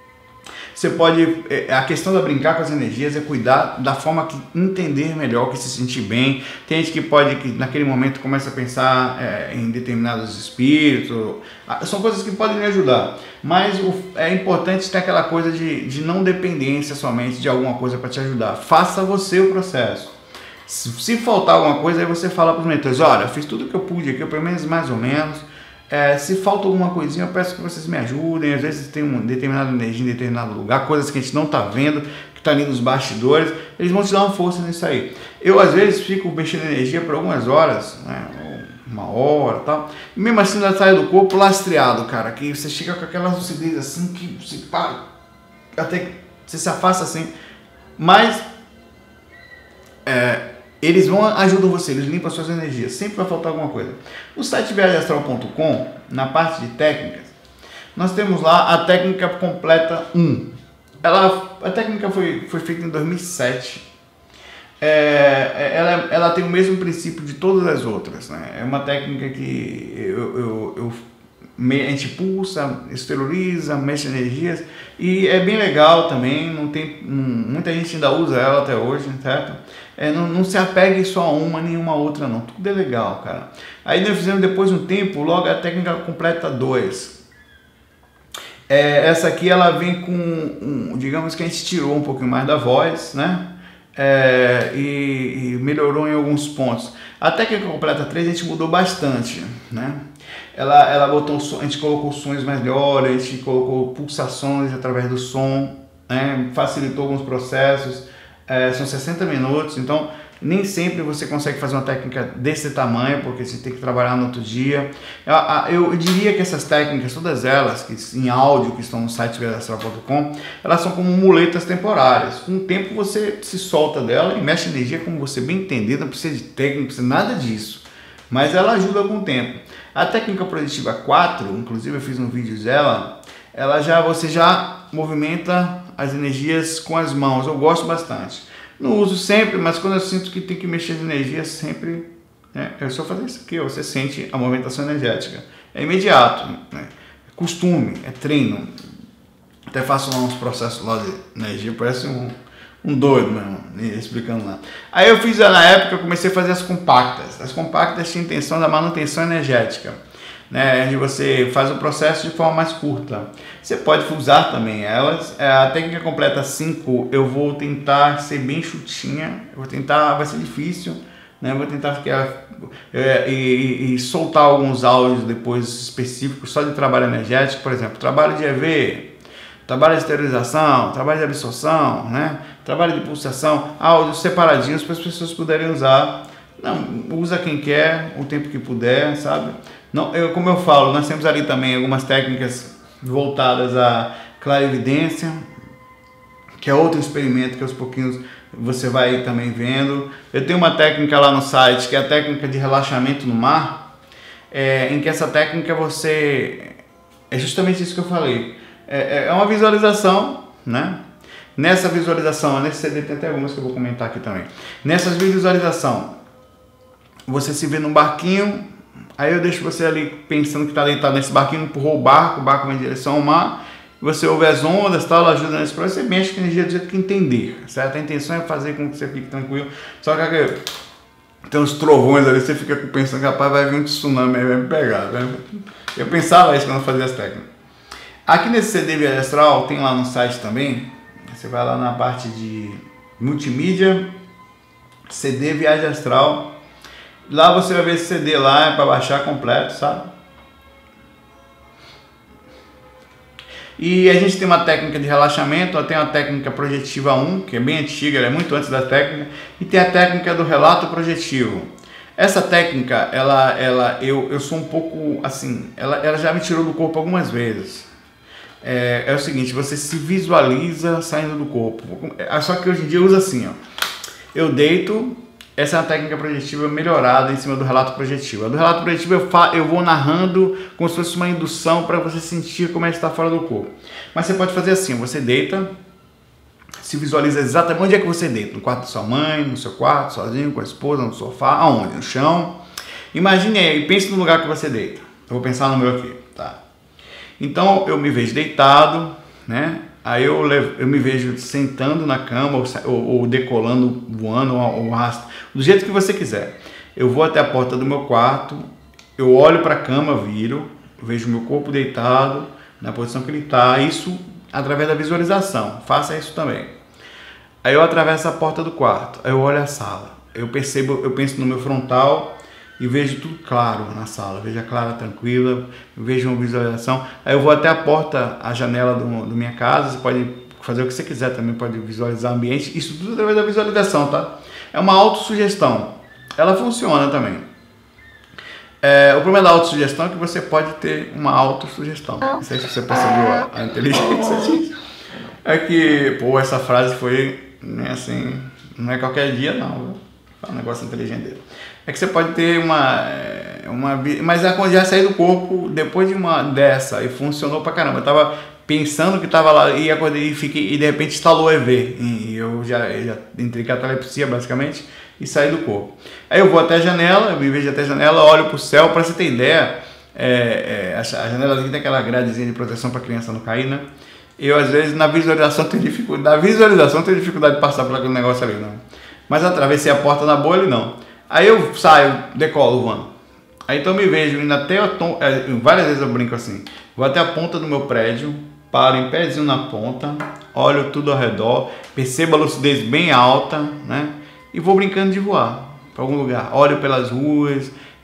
Você pode, a questão da brincar com as energias é cuidar da forma que entender melhor, que se sentir bem. Tem gente que pode, que naquele momento começa a pensar é, em determinados espíritos, são coisas que podem me ajudar, mas o, é importante ter aquela coisa de, de não dependência somente de alguma coisa para te ajudar. Faça você o processo. Se, se faltar alguma coisa, aí você fala para os mentores, olha, eu fiz tudo o que eu pude aqui, pelo menos mais ou menos. É, se falta alguma coisinha, eu peço que vocês me ajudem. Às vezes tem uma determinada energia em determinado lugar, coisas que a gente não está vendo, que está ali nos bastidores, eles vão te dar uma força nisso aí. Eu às vezes fico mexendo energia por algumas horas, né, uma hora e tal, e mesmo assim ela sai do corpo lastreado, cara, que você chega com aquela lucidez assim, que você para, até que você se afasta assim, mas é, eles vão, ajudam você, eles limpam as suas energias, sempre vai faltar alguma coisa. No site viagem astral ponto com, na parte de técnicas, nós temos lá a técnica completa um. Ela, a técnica foi, foi feita em dois mil e sete. É, ela, ela tem o mesmo princípio de todas as outras, né? É uma técnica que eu, eu, eu, a gente pulsa, esteriliza, mexe energias, e é bem legal também. Não tem, muita gente ainda usa ela até hoje, certo? É, não, não se apegue só a uma nem uma outra não, tudo é legal, cara. Aí nós fizemos depois de um tempo logo a técnica completa dois. É, essa aqui ela vem com, um, digamos que a gente tirou um pouquinho mais da voz, né? É, e, e melhorou em alguns pontos. A técnica completa três a gente mudou bastante, né? Ela, ela botou, a gente colocou sons melhores, a gente colocou pulsações através do som, né? Facilitou alguns processos. É, são sessenta minutos, então Nem sempre você consegue fazer uma técnica desse tamanho, porque você tem que trabalhar no outro dia. Eu, eu diria que essas técnicas, todas elas, que em áudio, que estão no site vida astral ponto com, elas são como muletas temporárias. Com o tempo você se solta dela e mexe energia como você bem entender, não precisa de técnica, não precisa nada disso. Mas ela ajuda com o tempo. A técnica projetiva quatro, inclusive eu fiz um vídeo dela, ela já, você já movimenta as energias com as mãos. Eu gosto bastante. Não uso sempre, mas quando eu sinto que tem que mexer as energias, sempre, né, é só fazer isso aqui, ó, você sente a movimentação energética. É imediato, né? É costume, é treino. Até faço lá uns processos lá de energia, parece um, um doido mesmo, explicando lá. Aí eu fiz, na época, eu comecei a fazer as compactas. As compactas tinham intenção da manutenção energética, né, onde você faz o processo de forma mais curta. Você pode usar também elas. A técnica completa cinco, eu vou tentar ser bem chutinha, eu vou tentar, vai ser difícil, né, eu vou tentar ficar, é, e, e soltar alguns áudios depois específicos só de trabalho energético, por exemplo, trabalho de E V, trabalho de esterilização, trabalho de absorção, né, trabalho de pulsação, áudios separadinhos para as pessoas poderem usar. Não, usa quem quer, o tempo que puder, sabe? Não, eu, como eu falo, nós temos ali também algumas técnicas voltadas à clarividência, que é outro experimento que aos pouquinhos você vai também vendo. Eu tenho uma técnica lá no site, que é a técnica de relaxamento no mar, é, em que essa técnica você... É justamente isso que eu falei. É, é uma visualização, né? Nessa visualização, nesse C D tem até algumas que eu vou comentar aqui também. Nessa visualização, você se vê num barquinho, aí eu deixo você ali pensando que está deitado nesse barquinho, empurrou o barco, o barco vai em direção ao mar, você ouve as ondas, tal, ajuda nesse processo, você mexe com a energia do jeito que entender, certo? A intenção é fazer com que você fique tranquilo, só que tem uns trovões ali, você fica pensando que rapaz, vai vir um tsunami aí, vai me pegar, né? Eu pensava isso quando eu fazia as técnicas. Aqui nesse C D Viagem Astral, tem lá no site também, você vai lá na parte de multimídia, C D Viagem Astral, lá você vai ver esse C D lá, é para baixar completo, sabe? E a gente tem uma técnica de relaxamento, tem uma técnica projetiva um, que é bem antiga, ela é muito antes da técnica, e tem a técnica do relato projetivo. Essa técnica, ela, ela, eu, eu sou um pouco assim, ela, ela já me tirou do corpo algumas vezes. É, é o seguinte, você se visualiza saindo do corpo. Só que hoje em dia eu uso assim, ó. Eu deito, essa é uma técnica projetiva melhorada em cima do relato projetivo. A do relato projetivo eu, fa, eu vou narrando como se fosse uma indução para você sentir como é que está fora do corpo. Mas você pode fazer assim, você deita, se visualiza exatamente onde é que você deita. No quarto da sua mãe, no seu quarto, sozinho, com a esposa, no sofá, aonde? No chão. Imagine aí, pense no lugar que você deita. Eu vou pensar no meu aqui, tá? Então eu me vejo deitado, né? Aí eu, levo, eu me vejo sentando na cama ou, ou, ou decolando, voando ou, ou rastro, do jeito que você quiser. Eu vou até a porta do meu quarto, eu olho para a cama, viro, vejo meu corpo deitado na posição que ele está, isso através da visualização. Faça isso também. Aí eu atravesso a porta do quarto, aí eu olho a sala, eu percebo, eu penso no meu frontal e vejo tudo claro na sala, vejo a clara tranquila, vejo uma visualização. Aí eu vou até a porta, a janela do, do minha casa, você pode fazer o que você quiser também, pode visualizar o ambiente, isso tudo através da visualização, tá? É uma autossugestão, ela funciona também. É, o problema da autossugestão é que você pode ter uma autossugestão. Não sei se você percebeu a, a inteligência disso. É que, pô, essa frase foi, né, assim, não é qualquer dia não, é um negócio inteligente dele. É que você pode ter uma, uma mas já saí do corpo depois de uma dessa e funcionou pra caramba. Eu tava pensando que tava lá e acordei e fiquei, e de repente instalou E V. E eu já, eu já entrei com a catalepsia basicamente e saí do corpo. Aí eu vou até a janela, eu me vejo até a janela, olho pro céu, pra você ter ideia, é, é, a janela aqui tem aquela gradezinha de proteção pra criança não cair, né? Eu às vezes na visualização tenho dificuldade, na visualização tenho dificuldade de passar por aquele negócio ali, não. Mas eu atravessei a porta na bolha e não. Aí eu saio, decolo voando. Aí então eu me vejo indo até a tom... várias vezes eu brinco assim. Vou até a ponta do meu prédio, paro em pezinho na ponta, olho tudo ao redor, percebo a lucidez bem alta, né? E vou brincando de voar para algum lugar. Olho pelas ruas,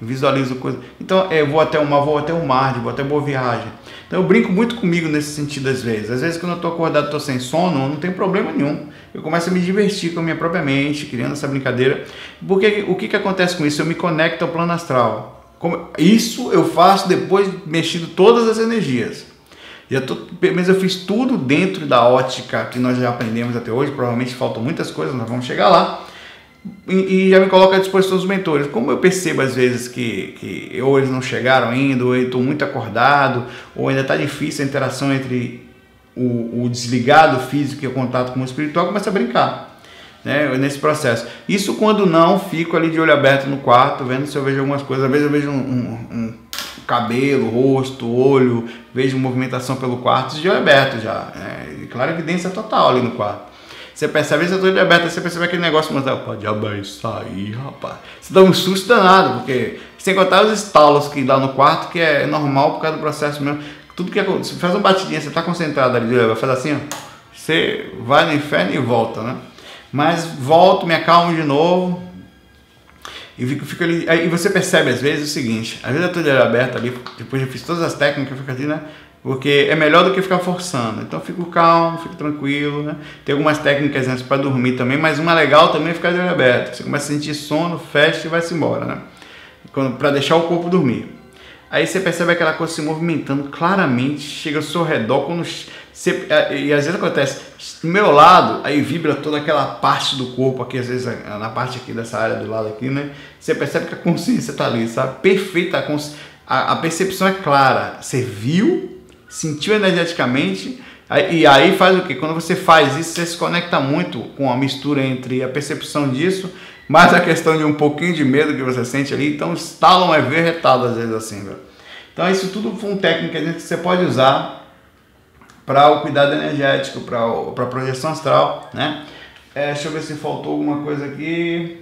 visualizo coisas. Então eu vou até o mar, vou até o mar, vou até Boa Viagem. Então eu brinco muito comigo nesse sentido às vezes. Às vezes quando eu estou acordado, estou sem sono, não tem problema nenhum. Eu começo a me divertir com a minha própria mente, criando essa brincadeira. Porque o que, que acontece com isso? Eu me conecto ao plano astral. Como, isso eu faço depois de mexido todas as energias. Já tô, mas eu fiz tudo dentro da ótica que nós já aprendemos até hoje. Provavelmente faltam muitas coisas, nós vamos chegar lá. E, e já me coloco à disposição dos mentores. Como eu percebo às vezes que, que ou eles não chegaram ainda, ou eu estou muito acordado, ou ainda está difícil a interação entre o, o desligado físico e o contato com o espiritual, começa a brincar, né, nesse processo. Isso quando não fico ali de olho aberto no quarto, vendo se eu vejo algumas coisas. Às vezes eu vejo um, um, um cabelo, rosto, olho, vejo movimentação pelo quarto de olho aberto já. Né, e claro, evidência total ali no quarto. Você percebe, se eu estou de aberto, você percebe aquele negócio, mas pô, diabo é isso aí, rapaz. Você dá um susto danado, porque sem contar os estalos que dá no quarto, que é normal por causa do processo mesmo. Tudo que acontece, você faz uma batidinha, você está concentrado ali, vai fazer assim, ó, você vai no inferno e volta, né? Mas volto, me acalmo de novo e fico, fico ali. Aí você percebe às vezes o seguinte: às vezes eu estou de olho aberto ali, depois eu fiz todas as técnicas, eu fico assim, né? Porque é melhor do que ficar forçando. Então eu fico calmo, fico tranquilo, né? Tem algumas técnicas antes para dormir também, mas uma legal também é ficar de olho aberto. Você começa a sentir sono, fecha e vai-se embora, né? Para deixar o corpo dormir. Aí você percebe aquela coisa se movimentando claramente, chega ao seu redor, quando você, e às vezes acontece, do meu lado, aí vibra toda aquela parte do corpo aqui, às vezes na parte aqui dessa área do lado aqui, né? Você percebe que a consciência está ali, sabe? Perfeita, a, consci... a, a percepção é clara, você viu, sentiu energeticamente, e aí faz o quê? Quando você faz isso, você se conecta muito com a mistura entre a percepção disso, mais a questão de um pouquinho de medo que você sente ali. Então estalam é ver retado às vezes assim, velho. Então isso tudo foi uma técnica que você pode usar para o cuidado energético, para a projeção astral, né? É, deixa eu ver se faltou alguma coisa aqui.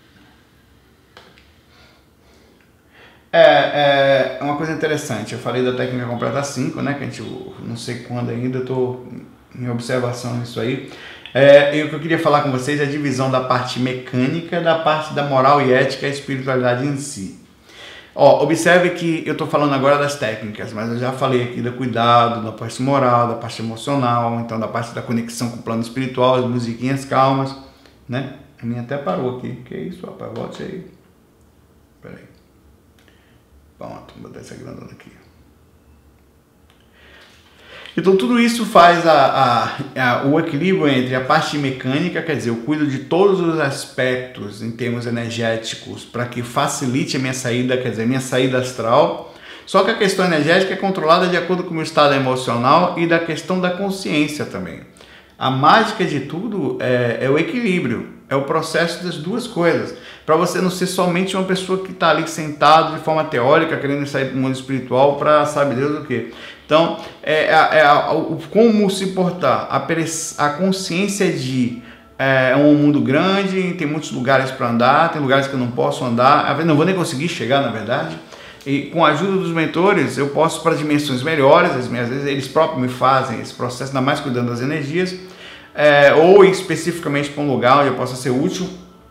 É, é uma coisa interessante, eu falei da técnica completa cinco, né, que a gente, não sei quando ainda, eu estou em observação nisso aí. É, e o que eu queria falar com vocês é a divisão da parte mecânica, da parte da moral e ética e espiritualidade em si. Ó, observe que eu estou falando agora das técnicas, mas eu já falei aqui do cuidado, da parte moral, da parte emocional, então da parte da conexão com o plano espiritual, as musiquinhas calmas, né? A minha até parou aqui, que isso, rapaz, volte aí. Pera aí. Pronto, vou botar essa grandona aqui. Então tudo isso faz a, a, a, o equilíbrio entre a parte mecânica, quer dizer, eu cuido de todos os aspectos em termos energéticos para que facilite a minha saída, quer dizer, a minha saída astral. Só que a questão energética é controlada de acordo com o meu estado emocional e da questão da consciência também. A mágica de tudo é, é o equilíbrio, é o processo das duas coisas. Para você não ser somente uma pessoa que está ali sentado de forma teórica, querendo sair do mundo espiritual para sabe Deus o quê. Então, é, é, é o, como se portar, a, a consciência de é, um mundo grande, tem muitos lugares para andar, tem lugares que eu não posso andar, não vou nem conseguir chegar, na verdade. E com a ajuda dos mentores, eu posso para dimensões melhores, às vezes eles próprios me fazem esse processo, ainda mais cuidando das energias, é, ou especificamente para um lugar onde eu possa ser útil.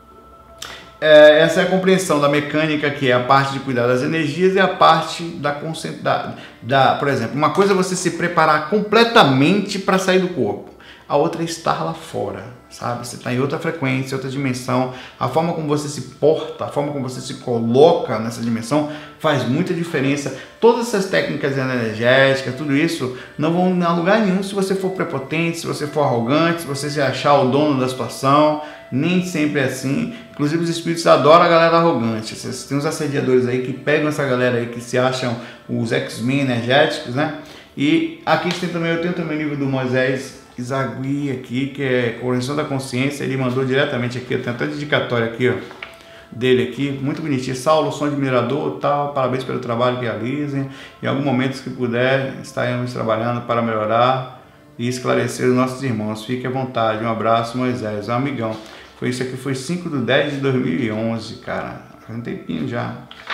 É, essa é a compreensão da mecânica, que é a parte de cuidar das energias, e a parte da concentração. Da, por exemplo, uma coisa é você se preparar completamente para sair do corpo, a outra é estar lá fora, sabe? Você está em outra frequência, outra dimensão. A forma como você se porta, a forma como você se coloca nessa dimensão faz muita diferença. Todas essas técnicas energéticas, tudo isso, não vão a lugar nenhum se você for prepotente, se você for arrogante, se você se achar o dono da situação. Nem sempre é assim. Inclusive os espíritos adoram a galera arrogante. Tem uns assediadores aí que pegam essa galera aí que se acham os X-Men energéticos, né? E aqui a gente tem também, eu tenho também o livro do Moisés Izagui aqui, que é Correção da Consciência. Ele mandou diretamente aqui, eu tenho até dedicatória aqui, ó, dele aqui, muito bonitinho. Saulo, sou admirador, tal, parabéns pelo trabalho que realizem. Em algum momento, se puder, estaremos trabalhando para melhorar e esclarecer os nossos irmãos. Fique à vontade. Um abraço, Moisés, um amigão. Foi isso aqui, foi cinco de dez de dois mil e onze, cara. Faz um tempinho já.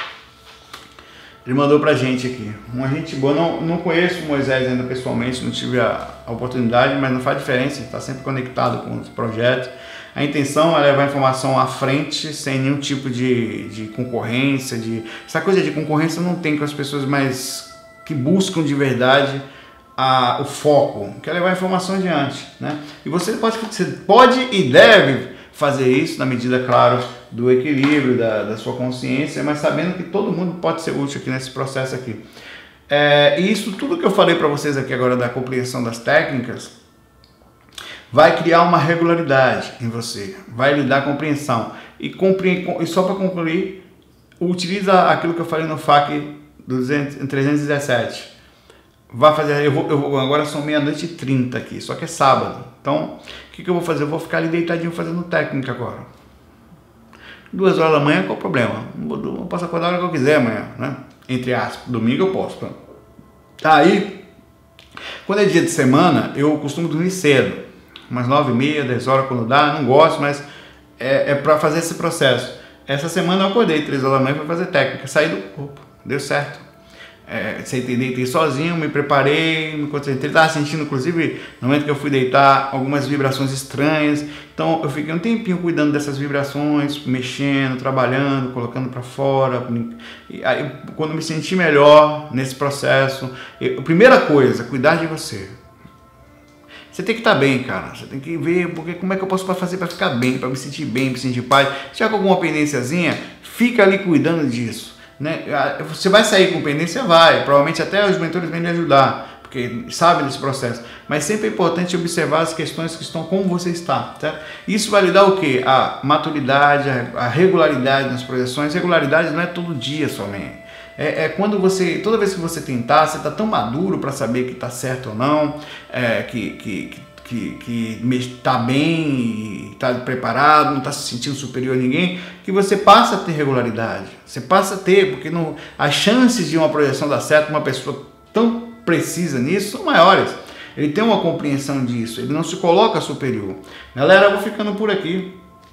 Ele mandou pra gente aqui. Uma gente boa. Não, não conheço o Moisés ainda pessoalmente, não tive a, a oportunidade, mas não faz diferença. Está sempre conectado com os projetos. A intenção é levar a informação à frente, sem nenhum tipo de, de concorrência, de... essa coisa de concorrência não tem com as pessoas mais que buscam de verdade a, o foco, que é levar a informação adiante, né? E você pode, você pode e deve fazer isso na medida, claro, do equilíbrio, da, da sua consciência, mas sabendo que todo mundo pode ser útil aqui nesse processo aqui. É, e isso tudo que eu falei para vocês aqui agora da compreensão das técnicas vai criar uma regularidade em você, vai lhe dar compreensão. E, compre, e só para concluir, utiliza aquilo que eu falei no F A Q trezentos e dezessete. Vai fazer, eu vou, eu vou, agora são meia-noite e trinta aqui, só que é sábado. Então, o que, que eu vou fazer? Eu vou ficar ali deitadinho fazendo técnica agora. Duas horas da manhã, qual o problema? Eu posso acordar a hora que eu quiser amanhã, né? Entre aspas, domingo eu posso. Aí, quando é dia de semana, eu costumo dormir cedo. Umas nove e meia, dez horas quando dá, não gosto, mas é, é para fazer esse processo. Essa semana eu acordei três horas da manhã para fazer técnica, saí do corpo, deu certo. É, sentei, deitei sozinho, me preparei, me concentrei, estava sentindo inclusive no momento que eu fui deitar algumas vibrações estranhas, então eu fiquei um tempinho cuidando dessas vibrações, mexendo, trabalhando, colocando para fora. E aí, quando eu me senti melhor nesse processo, eu, a primeira coisa, cuidar de você. Você tem que estar bem, cara. Você tem que ver porque, como é que eu posso fazer para ficar bem, para me sentir bem, me sentir paz. Se tiver com alguma pendênciazinha, fica ali cuidando disso. Né? Você vai sair com pendência? Vai. Provavelmente até os mentores vêm lhe ajudar, porque sabem desse processo. Mas sempre é importante observar as questões que estão como você está. Tá? Isso vai lhe dar o quê? A maturidade, a regularidade nas projeções. Regularidade não é todo dia somente. É, é quando você, toda vez que você tentar, você está tão maduro para saber que está certo ou não, é, que, que, que, que está bem, está preparado, não está se sentindo superior a ninguém, que você passa a ter regularidade. Você passa a ter, porque não, as chances de uma projeção dar certo, uma pessoa tão precisa nisso, são maiores. Ele tem uma compreensão disso, ele não se coloca superior. Galera, eu vou ficando por aqui.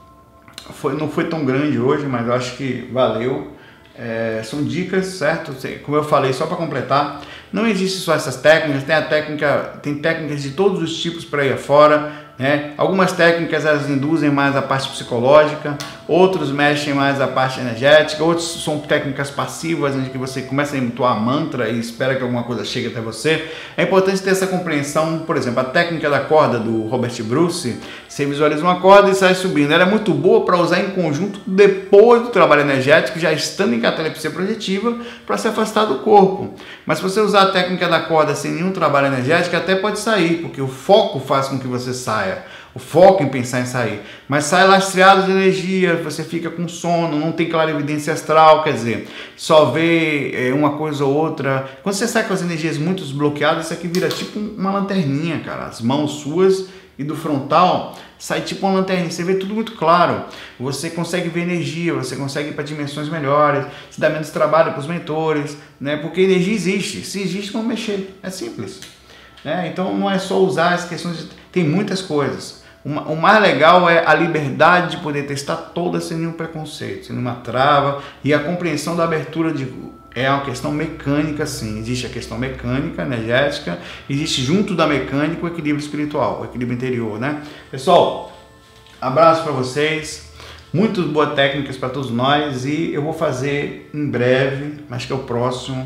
Foi, não foi tão grande hoje, mas eu acho que valeu. É, são dicas, certo? Como eu falei, só para completar, não existe só essas técnicas, tem a técnica, tem técnicas de todos os tipos para ir afora, né? Algumas técnicas elas induzem mais a parte psicológica, outros mexem mais a parte energética, outros são técnicas passivas, onde você começa a entoar mantra e espera que alguma coisa chegue até você. É importante ter essa compreensão. Por exemplo, a técnica da corda do Robert Bruce, você visualiza uma corda e sai subindo. Ela é muito boa para usar em conjunto depois do trabalho energético, já estando em catalepsia projetiva, para se afastar do corpo. Mas se você usar a técnica da corda sem nenhum trabalho energético, até pode sair, porque o foco faz com que você saia. O foco em pensar em sair, mas sai lastreado de energia, você fica com sono, não tem clarividência astral, quer dizer, só vê é, uma coisa ou outra. Quando você sai com as energias muito desbloqueadas, isso aqui vira tipo uma lanterninha, cara. As mãos suas e do frontal sai tipo uma lanterninha, você vê tudo muito claro, você consegue ver energia, você consegue ir para dimensões melhores, se dá menos trabalho para os mentores, né? Porque energia existe, se existe, vamos mexer, é simples. Né? Então não é só usar as questões, de... tem muitas coisas. O mais legal é a liberdade de poder testar todas sem nenhum preconceito, sem nenhuma trava, e a compreensão da abertura de... é uma questão mecânica, sim. Existe a questão mecânica, energética, existe junto da mecânica o equilíbrio espiritual, o equilíbrio interior, né? Pessoal, abraço para vocês, muitas boas técnicas para todos nós, e eu vou fazer em breve, acho que é o próximo,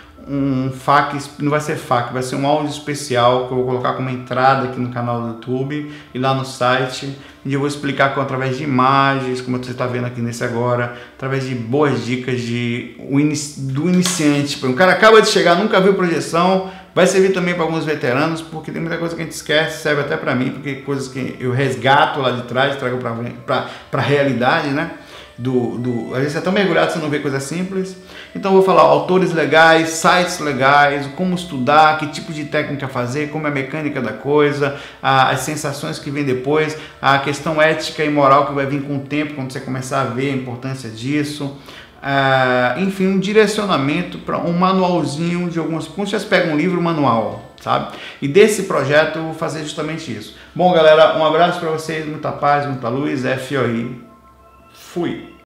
um F A Q, não vai ser F A Q, vai ser um áudio especial que eu vou colocar como entrada aqui no canal do YouTube e lá no site, onde eu vou explicar com, através de imagens, como você está vendo aqui nesse agora, através de boas dicas de, do iniciante. Um cara acaba de chegar, nunca viu projeção, vai servir também para alguns veteranos, porque tem muita coisa que a gente esquece, serve até para mim, porque coisas que eu resgato lá de trás, trago para a realidade, né? Do, do, às vezes você é tão mergulhado que você não vê coisa simples. Então eu vou falar autores legais, sites legais, como estudar, que tipo de técnica fazer, como é a mecânica da coisa, a, as sensações que vem depois, a questão ética e moral que vai vir com o tempo, quando você começar a ver a importância disso. Uh, enfim, um direcionamento para um manualzinho de algumas... Como vocês pegam um livro manual, sabe? E desse projeto eu vou fazer justamente isso. Bom, galera, um abraço para vocês, muita paz, muita luz, F O I. Fui.